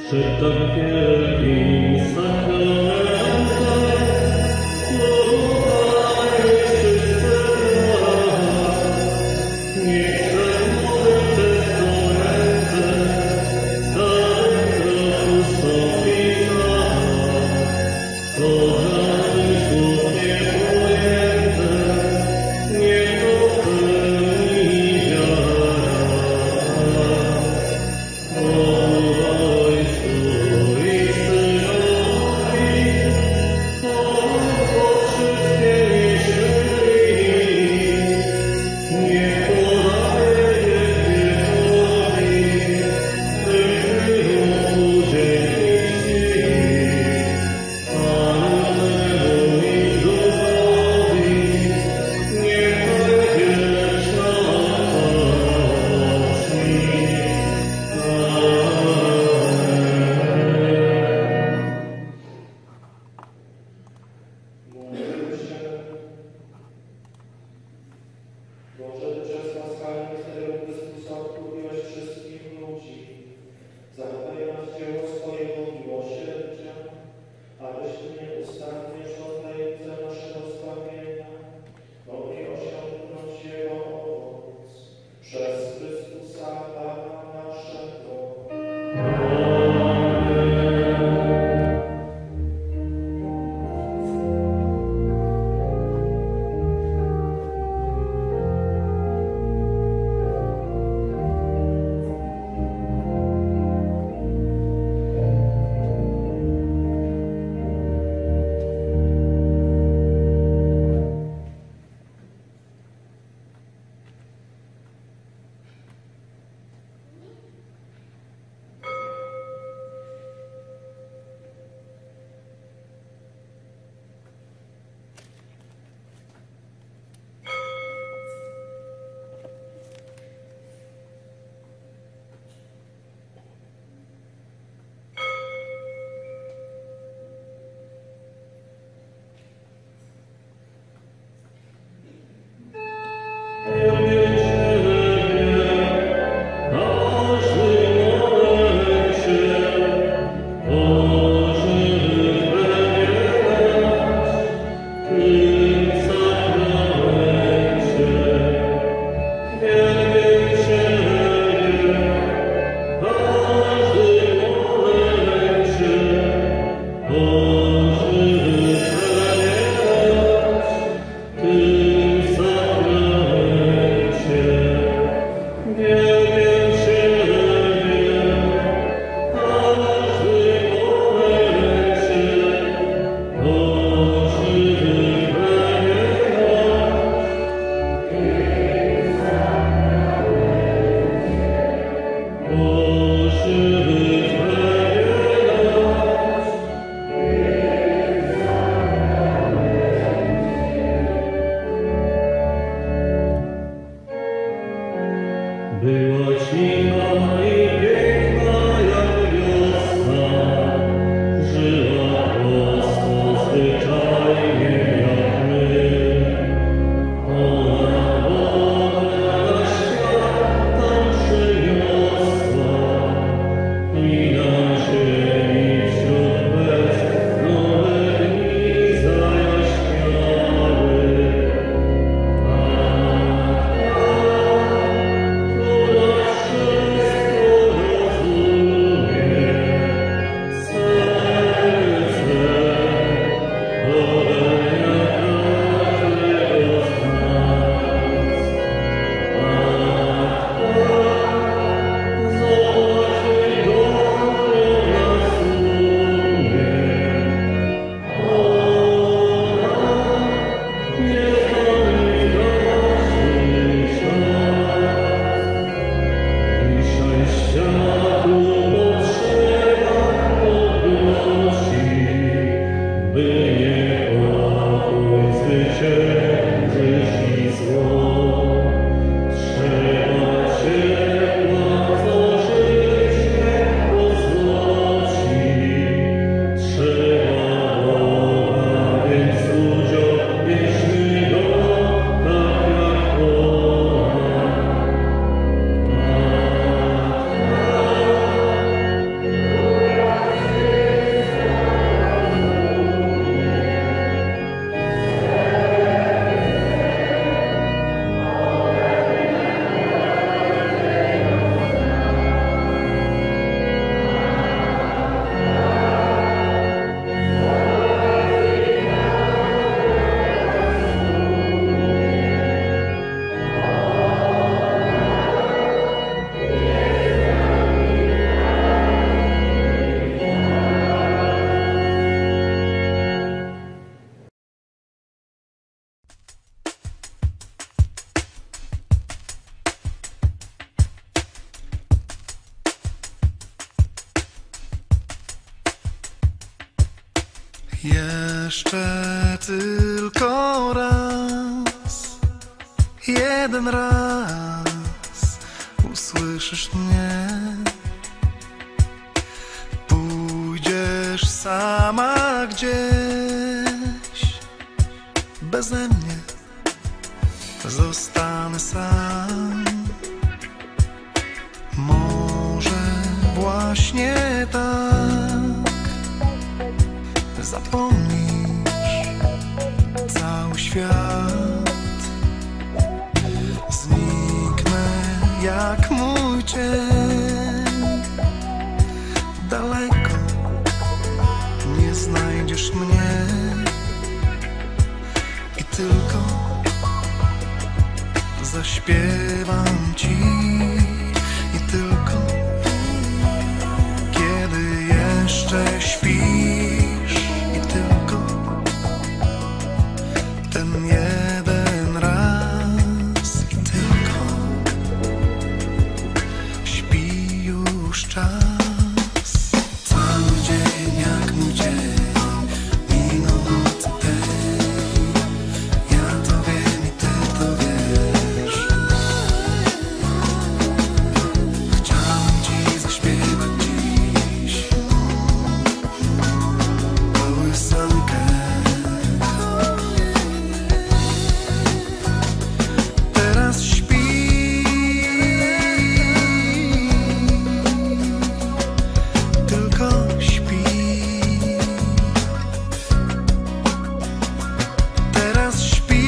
przed tak wielkim sakramentem, pochowaj czyste prawa, niech przemowy testamenty stałym kroku stąpi żała, kochany słów niepojęte, niech to pełni wiara. O Ojcu i Synu Jeszcze tylko raz, jeden raz usłyszysz mnie. Pójdziesz sama gdzieś, beze mnie zostanę sam. Może właśnie tak zapomnisz cały świat. Zniknę jak mój cień, daleko nie znajdziesz mnie. I tylko zaśpiewam ci. I tylko kiedy jeszcze śpisz. I tylko ten jeden raz. I tylko śpi już czas. Cały dzień jak mój dzień minął nocy tej. Ja to wiem i ty to wiesz. Chciałem ci zaśpiewać dziś kołysankę. Teraz śpi. Tylko śpi. Teraz śpi.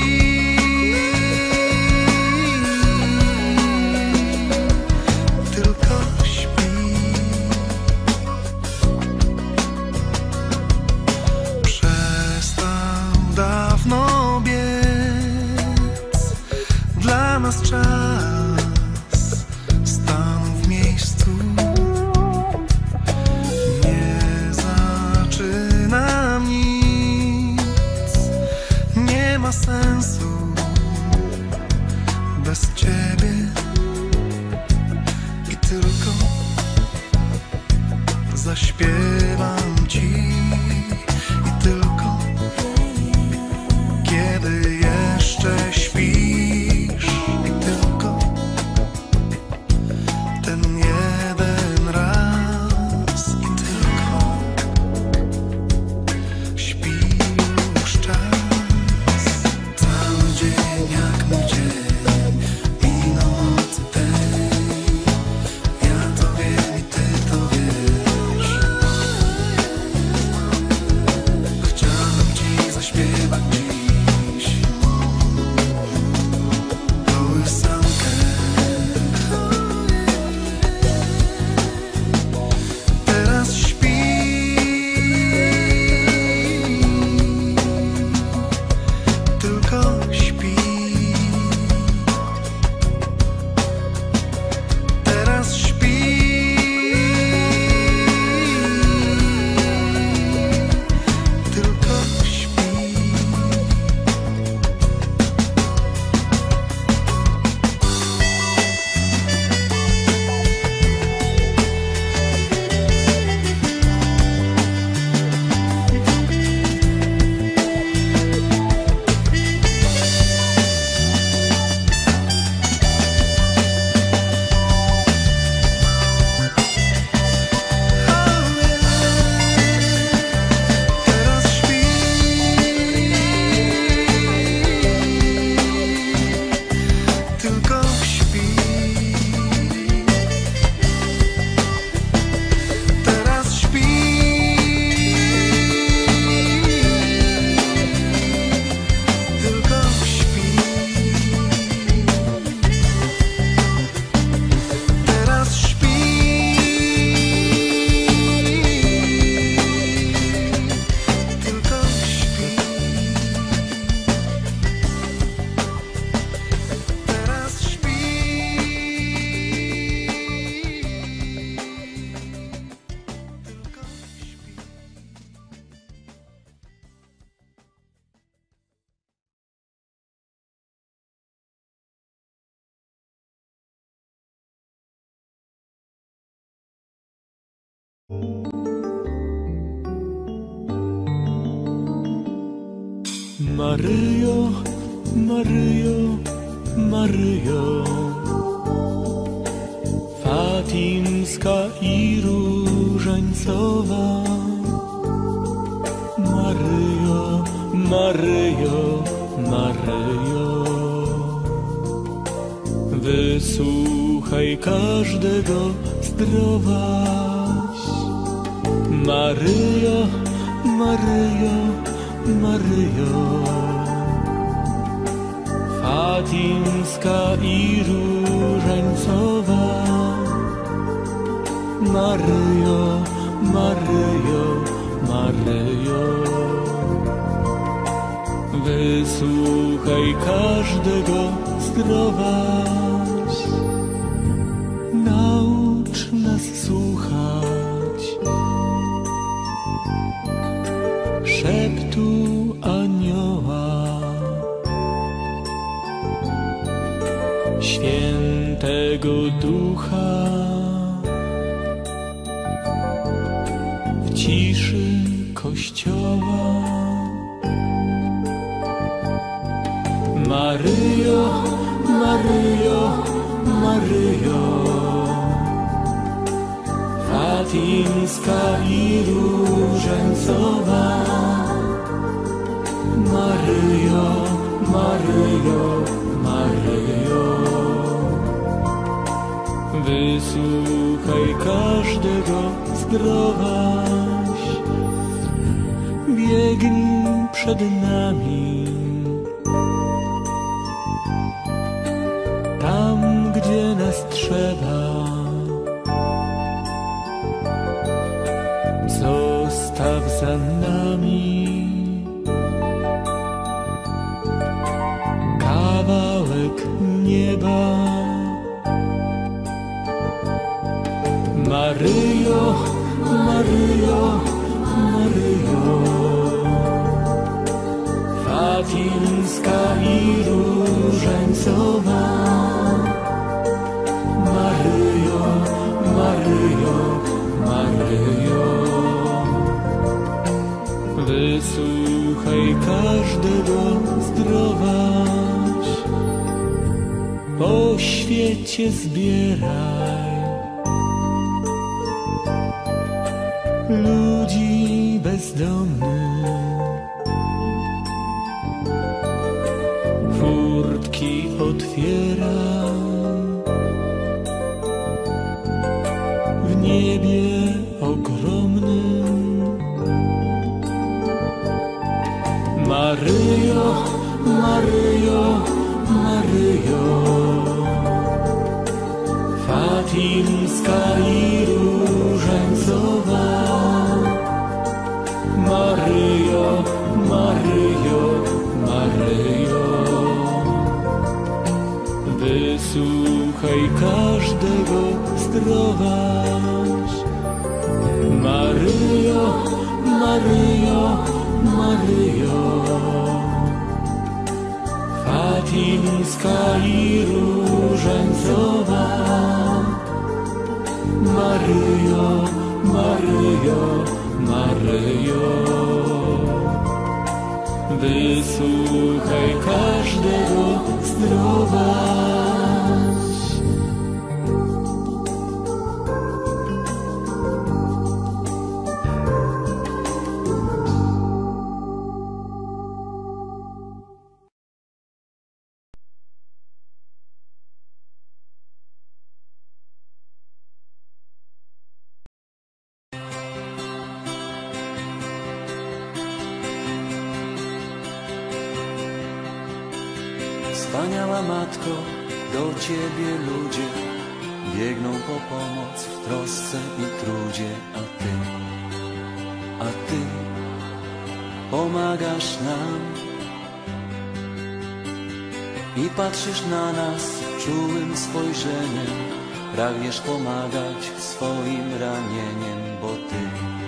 Tylko śpi. Przestał dawno biec. Dla nas czas stanął w miejscu. Nie zaczynam nic. Nie ma sensu bez ciebie. I tylko zaśpiewam ci. I tylko kiedy jeszcze śpisz. I tylko ten jeden raz. I tylko śpi już czas. Cały dzień jak mój dzień minął nocy tej. Ja to wiem i ty to wiesz. Chciałem ci zaśpiewać dziś kołysankę. Teraz śpi. Tylko śpi. Teraz śpi. Tylko śpi. Teraz śpi. Tylko śpi. Teraz śpi. Tylko śpi. Teraz śpi. Tylko śpi. Teraz śpi. Tylko śpi. Maryjo, Maryjo, Maryjo, fatimska i różańcowa. Maryjo, Maryjo, Maryjo, wysłuchaj każdego zdrowaś. Maryjo, Maryjo, Maryjo, fatimska i różańcowa. Maryjo, Maryjo, Maryjo, wysłuchaj każdego zdrowaś. Naucz nas słuchać szeptu anioła, Świętego Ducha, w ciszy Kościoła. Maryjo, Maryjo, Maryjo, fatimska i różańcowa. Maryjo, Maryjo, Maryjo, wysłuchaj każdego zdrowaś. Biegnij przed nami tam, gdzie nas trzeba. Zostaw za nami kawałek nieba. Maryjo, Maryjo, Maryjo, fatimska i różańcowa. Maryjo, Maryjo, Maryjo, wysłuchaj każdego zdrowaś. Po świecie zbieraj ludzi bezdomnych, furtki otwieraj w niebie ogromnym. Maryjo, Maryjo, Maryjo, fatimska i różańcowa. Maryjo, Maryjo, Maryjo, wysłuchaj każdego zdrowaś. Maryjo, Maryjo, Maryjo, fatimska i różańcowa. Maryjo, Maryjo, Maryjo, wysłuchaj każdego zdrowaś. Wspaniała Matko, do Ciebie ludzie biegną po pomoc w trosce i trudzie, a Ty pomagasz nam i patrzysz na nas czułym spojrzeniem, pragniesz pomagać swoim ramieniem, bo Ty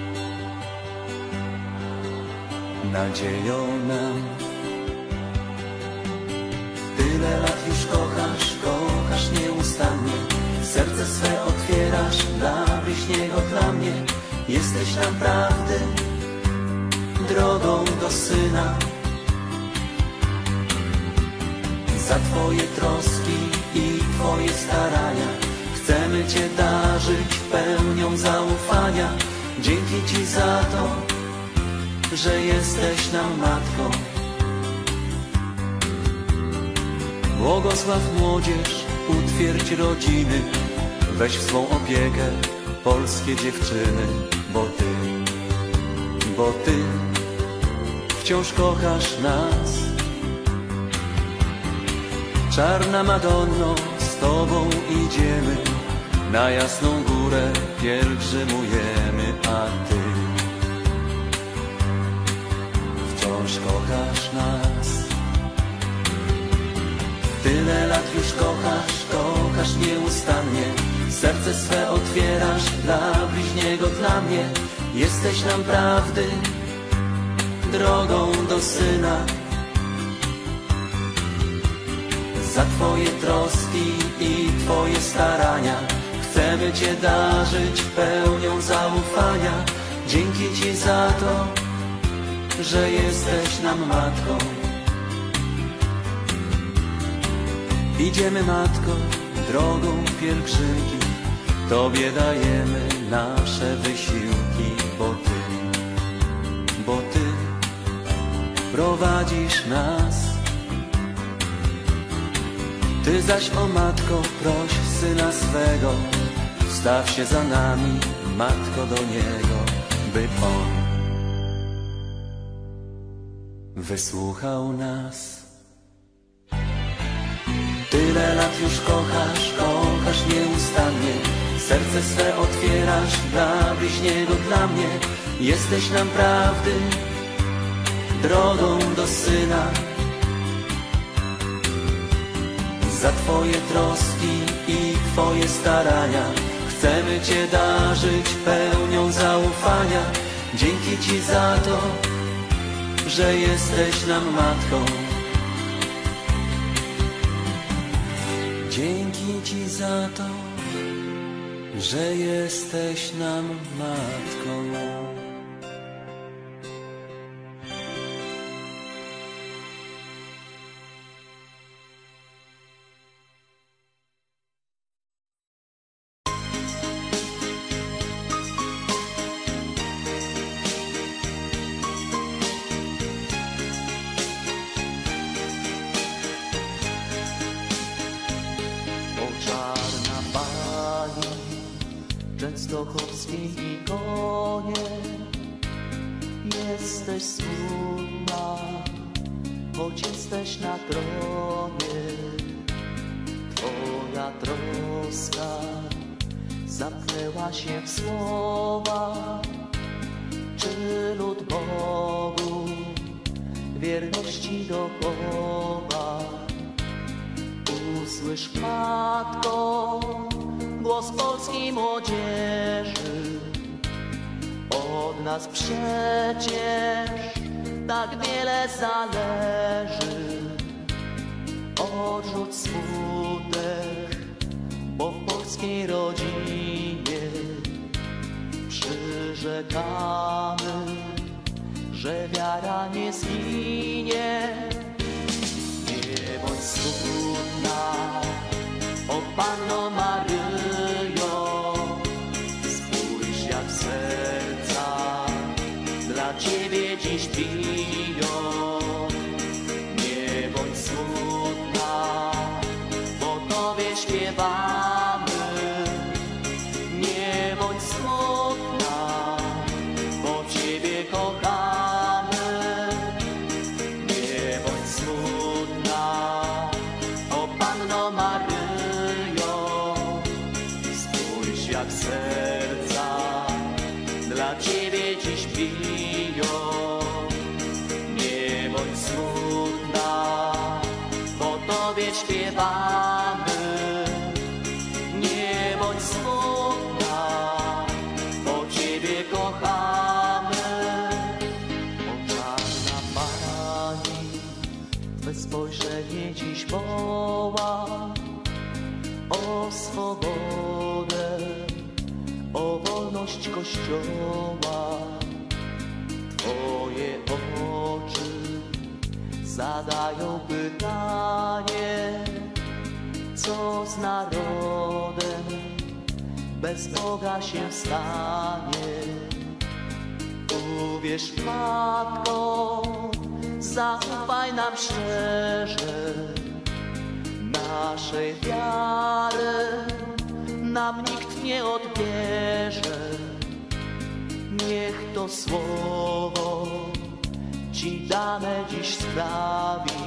nadzieją nam. Tyle lat już kochasz, kochasz nieustannie, serce swe otwierasz dla bliźniego, dla mnie. Jesteś naprawdę drogą do Syna, Twoje troski i Twoje starania. Chcemy Cię darzyć pełnią zaufania. Dzięki Ci za to, że jesteś nam matką. Błogosław młodzież, utwierdź rodziny, weź w swą opiekę polskie dziewczyny, bo Ty wciąż kochasz nas. Czarna Madonno, z Tobą idziemy, na Jasną Górę pielgrzymujemy, a Ty wciąż kochasz nas. Tyle lat już kochasz nieustannie. Serce swe otwierasz dla bliźniego, dla mnie. Jesteś nam prawdy drogą do Syna. Za Twoje troski i Twoje starania chcemy Cię darzyć pełnią zaufania. Dzięki Ci za to, że jesteś nam matką. Idziemy, Matko, drogą pielgrzymki, Tobie dajemy nasze wysiłki, bo Ty prowadzisz nas. Ty zaś, o Matko, proś Syna swego, wstaw się za nami, Matko, do Niego, by On wysłuchał nas. Tyle lat już kochasz nieustannie. Serce swe otwierasz dla bliźniego, dla mnie. Jesteś nam prawdy drogą do Syna. Za Twoje troski i Twoje starania chcemy Cię darzyć pełnią zaufania. Dzięki Ci za to, że jesteś nam matką. Dzięki Ci za to, że jesteś nam matką. Częstochowskiej ikonie jesteś smutna, choć jesteś na tronie. Twoja troska zamknęła się w słowa, czy lud Bogu wierności dochowa. Usłysz, Matko, głos polskiej młodzieży. Od nas przecież tak wiele zależy. Odrzuć smutek, bo w polskiej rodzinie przyrzekamy, że wiara nie zginie. Nie bądź smutna, o Panno Maryjo, spójrz, jak serca dla Ciebie dziś biją. Nie bądź smutna, bo Tobie śpiewamy. Nie bądź smutna, bo Ciebie kochamy. Nie bądź smutna, o Panno Maryjo, spójrz, jak serca dla Ciebie dziś biją. Nie bądź smutna, bo Tobie śpiewamy. Nie bądź smutna, bo Ciebie kochamy. O czarna Pani, Twe spojrzenie dziś woła o swobodę, o wolność Kościoła. Twoje oczy zadają pytanie, co z narodem bez Boga się stanie. Uwierz, Matko, zaufaj nam szczerze, naszej wiary nam nikt nie odbierze. Niech to słowo Ci dane dziś sprawi,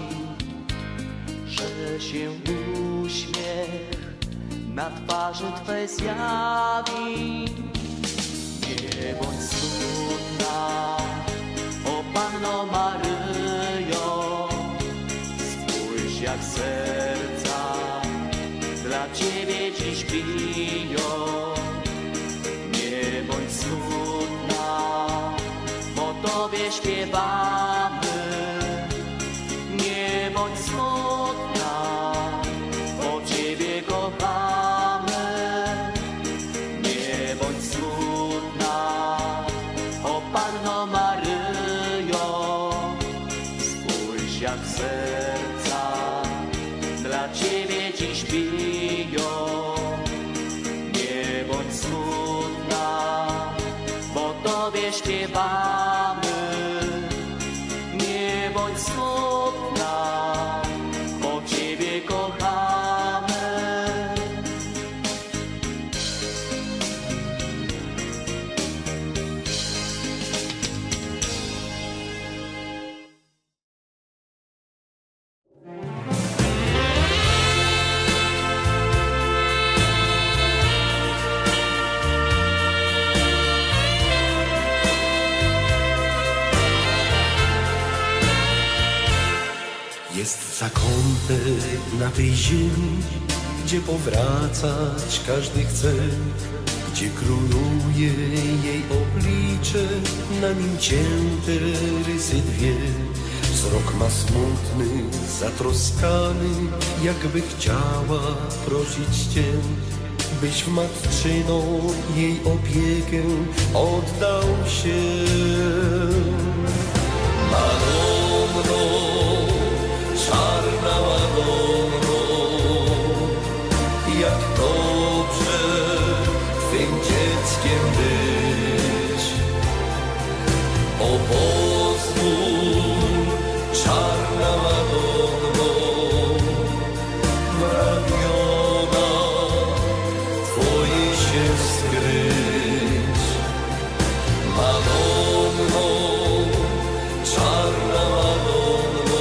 że się uśmiech na twarzy Twej zjawi. Nie bądź smutna, o Panno Maryjo, spójrz jak serca dla Ciebie dziś biją. Nie bądź smutna, bo Tobie śpiewamy. Nie bądź smutna, bo Ciebie kochamy. Nie bądź smutna, o Panno Maryjo, spójrz jak serca dla Ciebie dziś biją. Nie bądź smutna, bo Tobie śpiewamy. Nie bądź smutna, bo Ciebie kochamy. Jest zakątek na tej ziemi, gdzie powracać każdy chce, gdzie króluje jej oblicze, na nim cięte rysy dwie. Wzrok ma smutny, zatroskany, jakby chciała prosić Cię, byś w matczyną jej opiekę oddał się. Madonno, czarna Madonno, jak dobrze Twym dzieckiem być. O pozwól, czarna Madonno, w ramiona Twoje się skryć. Madonno, czarna Madonno,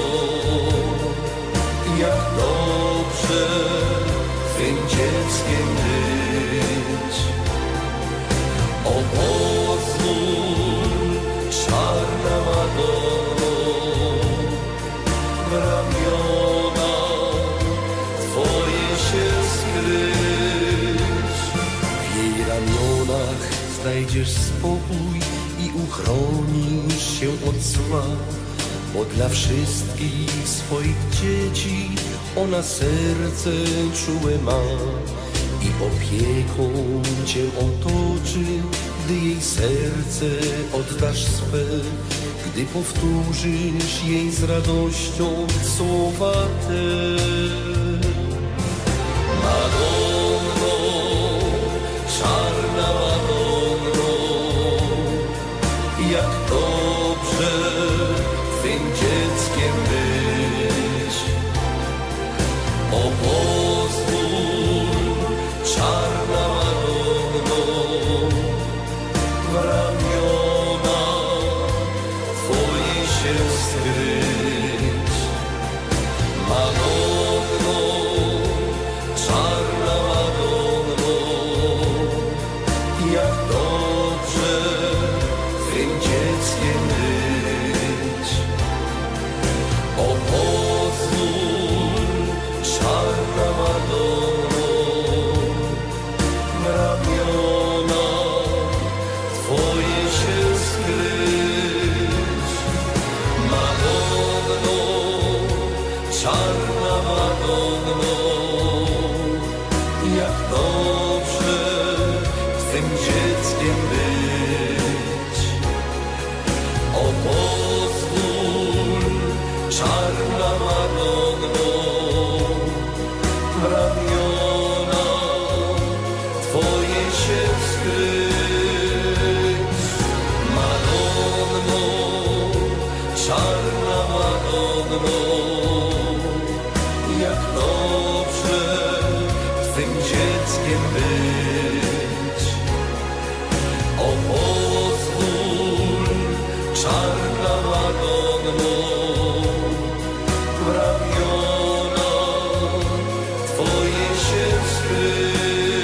jak dobrze Twym dzieckiem być. O pozwól, czarna Madonno, w ramiona Twoje się skryć. W jej ramionach znajdziesz spokój i uchronisz się od zła, bo dla wszystkich swoich dzieci ona serce czułe ma i opieką Cię otoczy, gdy jej serce oddasz swe, gdy powtórzysz jej z radością słowa te. Madonno, czarna Madonno, jak dobrze Twym dzieckiem być. O pozwól, czarna Madonno, w ramiona Twoje się skryć. Madonno, czarna Madonno, jak dobrze Twym dzieckiem być. O pozwól, czarna Madonno, w ramiona Twoje się skryć. Madonno, czarna Madonno, jak dobrze Twym dzieckiem być. O pozwól, czarna Madonno, w ramiona Twoje się skryć. Madonno, czarna Madonno, jak dobrze Twym dzieckiem być. O pozwól, czarna Madonno, w ramiona Twoje się skryć.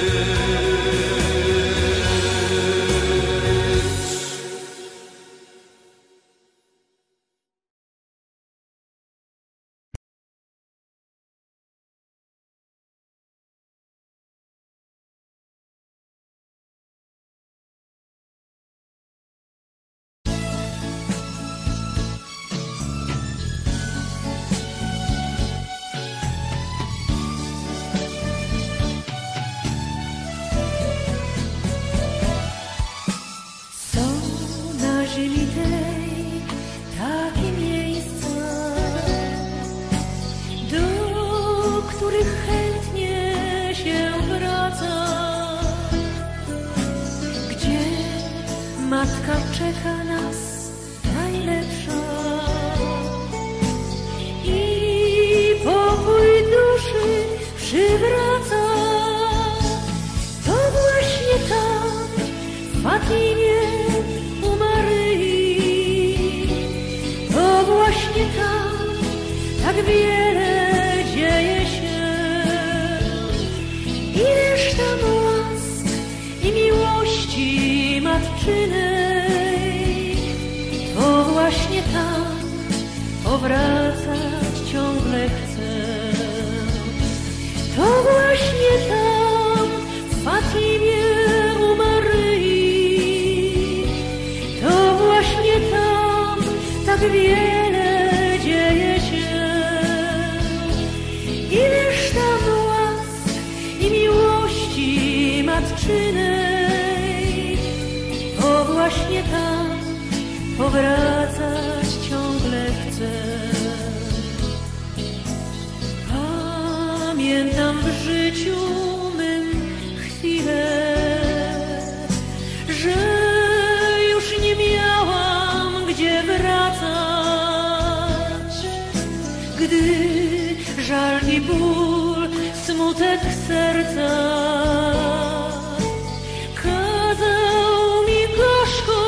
Są na ziemi tej takie miejsca, do których chętnie się wraca, gdzie matka czeka nas najlepsza i pokój duszy przywraca. To właśnie tam, w Fatimie u Maryi, to właśnie tam tak wiele dzieje się. Ileż tam łask i miłości matczynej, to właśnie tam powracać ciągle chcę. To właśnie tam, w Fatimie u Maryi, to właśnie tam tak wiele dzieje się. Ileż tam łask i miłości matczynej, to właśnie tam powracać ciągle chcę. Pamiętam w życiu mym chwilę, że już nie miałam gdzie wracać, gdy żal i ból, smutek serca kazał mi gorzko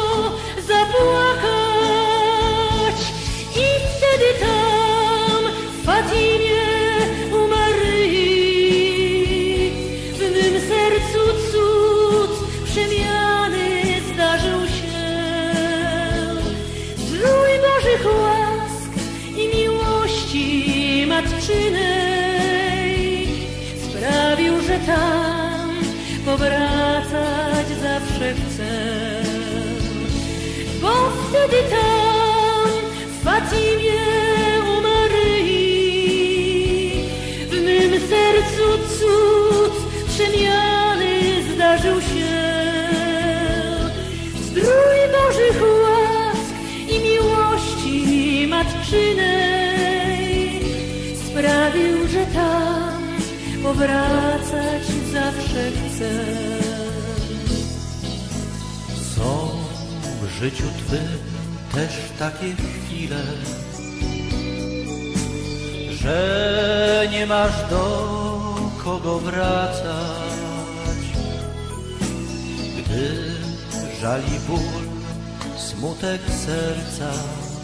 zapłakać. I wtedy tam, w Fatimie u Maryi, w mym sercu cud przemiany zdarzył się. Zdrój Bożych łask i miłości matczynej sprawił, że tam powracać zawsze chcę. Bo wtedy tam, w Fatimie u Maryi, w mym sercu cud przemiany zdarzył się. Zdrój Bożych łask i miłości matczynej sprawił, że tam powracać zawsze chcę. Są w życiu Twym też takie chwile, że nie masz do kogo wracać, gdy żal i ból, smutek serca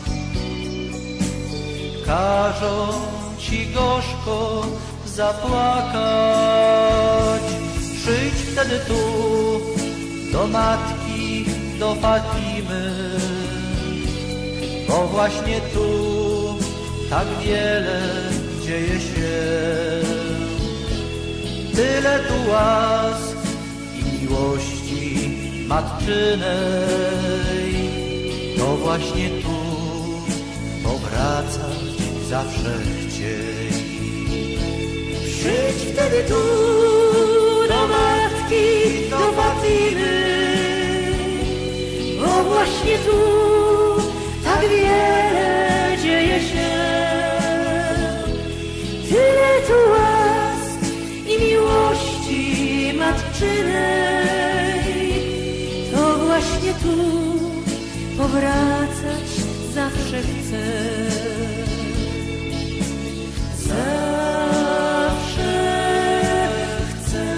każą Ci gorzko zapłakać. Przyjdź wtedy tu do matki, do Fatimy, bo właśnie tu tak wiele dzieje się. Tyle tu łask i miłości matczynej, to właśnie tu powracać zawsze chciej. Przyjdź wtedy tu do matki, do Fatimy, bo właśnie tu tak wiele dzieje się. tu powracać zawsze chcę. Zawsze chcę.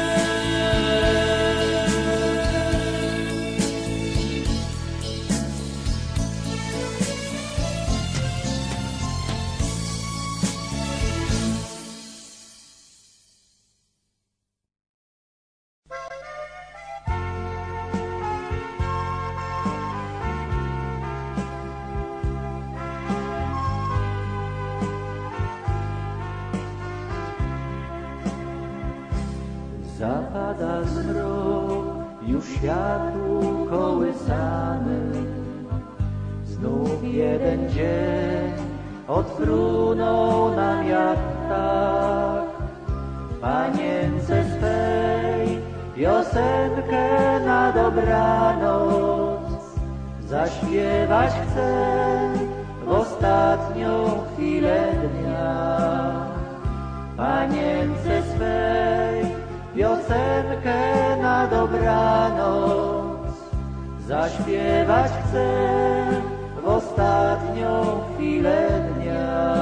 Zapada zmrok, już światło kołysany. Znów jeden dzień odfrunął nam jak ptak. Panience swej piosenkę na dobranoc zaśpiewać chcę w ostatnią chwilę dnia. Panience swej piosenkę na dobranoc zaśpiewać chcę w ostatnią chwilę dnia.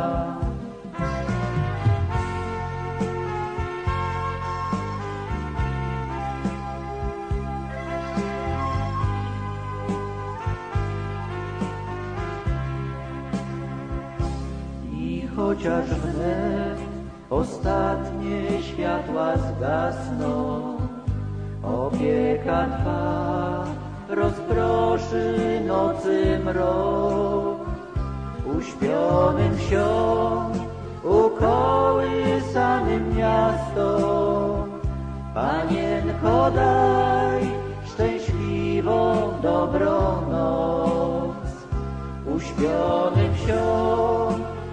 I chociaż wnet ostatnie światła zgasną, opieka Twa rozproszy nocy mrok. Uśpionym wsią, ukołysanym miastom, Panienko, daj szczęśliwą, dobrą noc. Uśpionym wsią,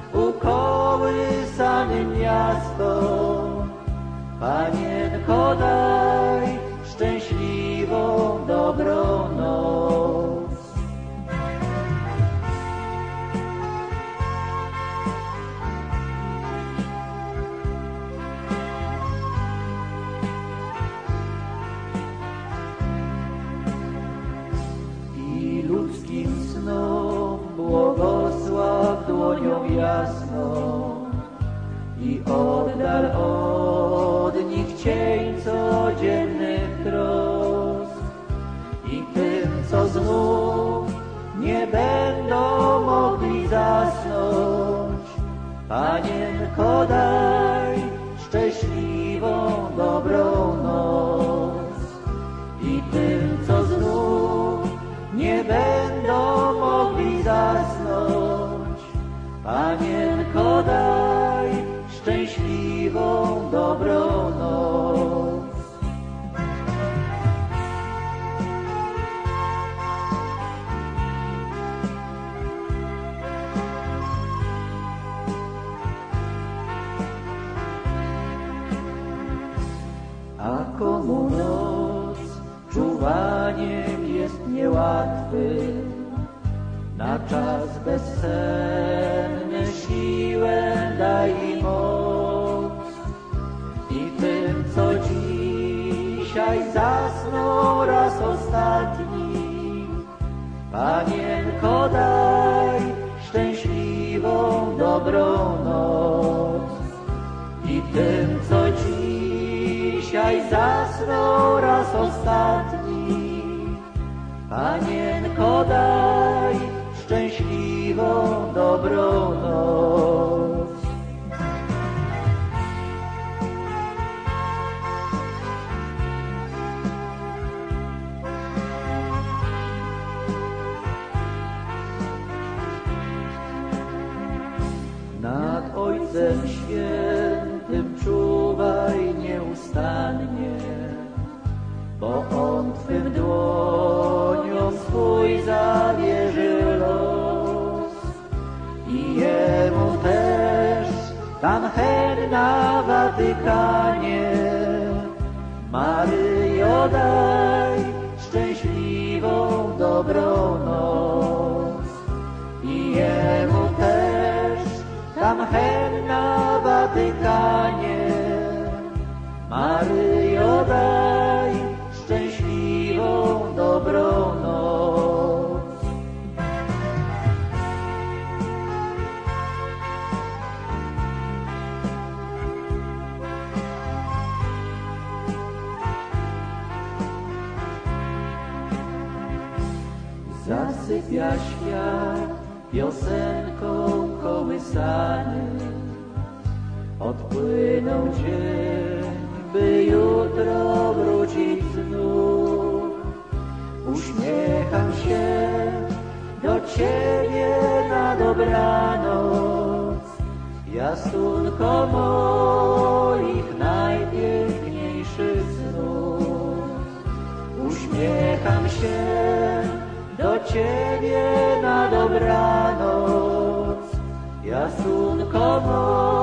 ukołysanym miastom, Panienko, daj szczęśliwą, dobrą noc. I ludzkim snom błogosław dłonią jasną i oddal od nich cień codziennych trosk. I tym, co znów nie będą mogli zasnąć, Panienko, daj szczęśliwą, dobrą noc. I tym, co znów nie będą mogli zasnąć, Panienko, daj szczęśliwą, dobrą noc. A komu noc czuwaniem jest niełatwy, na czas bezsenny siłę daj i moc. I tym, co dzisiaj zasnął raz ostatni, Panienko, daj szczęśliwą, dobrą noc. I tym, co dzisiaj zasnął raz ostatni, Panienko, daj szczęśliwą, dobrą noc. Nad Ojcem Świętym czuwaj nieustannie, bo On Twym dłoniom swój zawierzy los. I Jemu też tam hen na Watykanie, Maryjo, daj szczęśliwą, dobrą noc. I Jemu też tam hen na Watykanie, Maryjo, daj szczęśliwą, dobrą zasypia świat piosenką kołysany. Odpłynął dzień, by jutro wrócić znów. Uśmiecham się do Ciebie na dobranoc, jasunko moich najpiękniejszych snów. Uśmiecham się do Ciebie na dobranoc, jasunko moich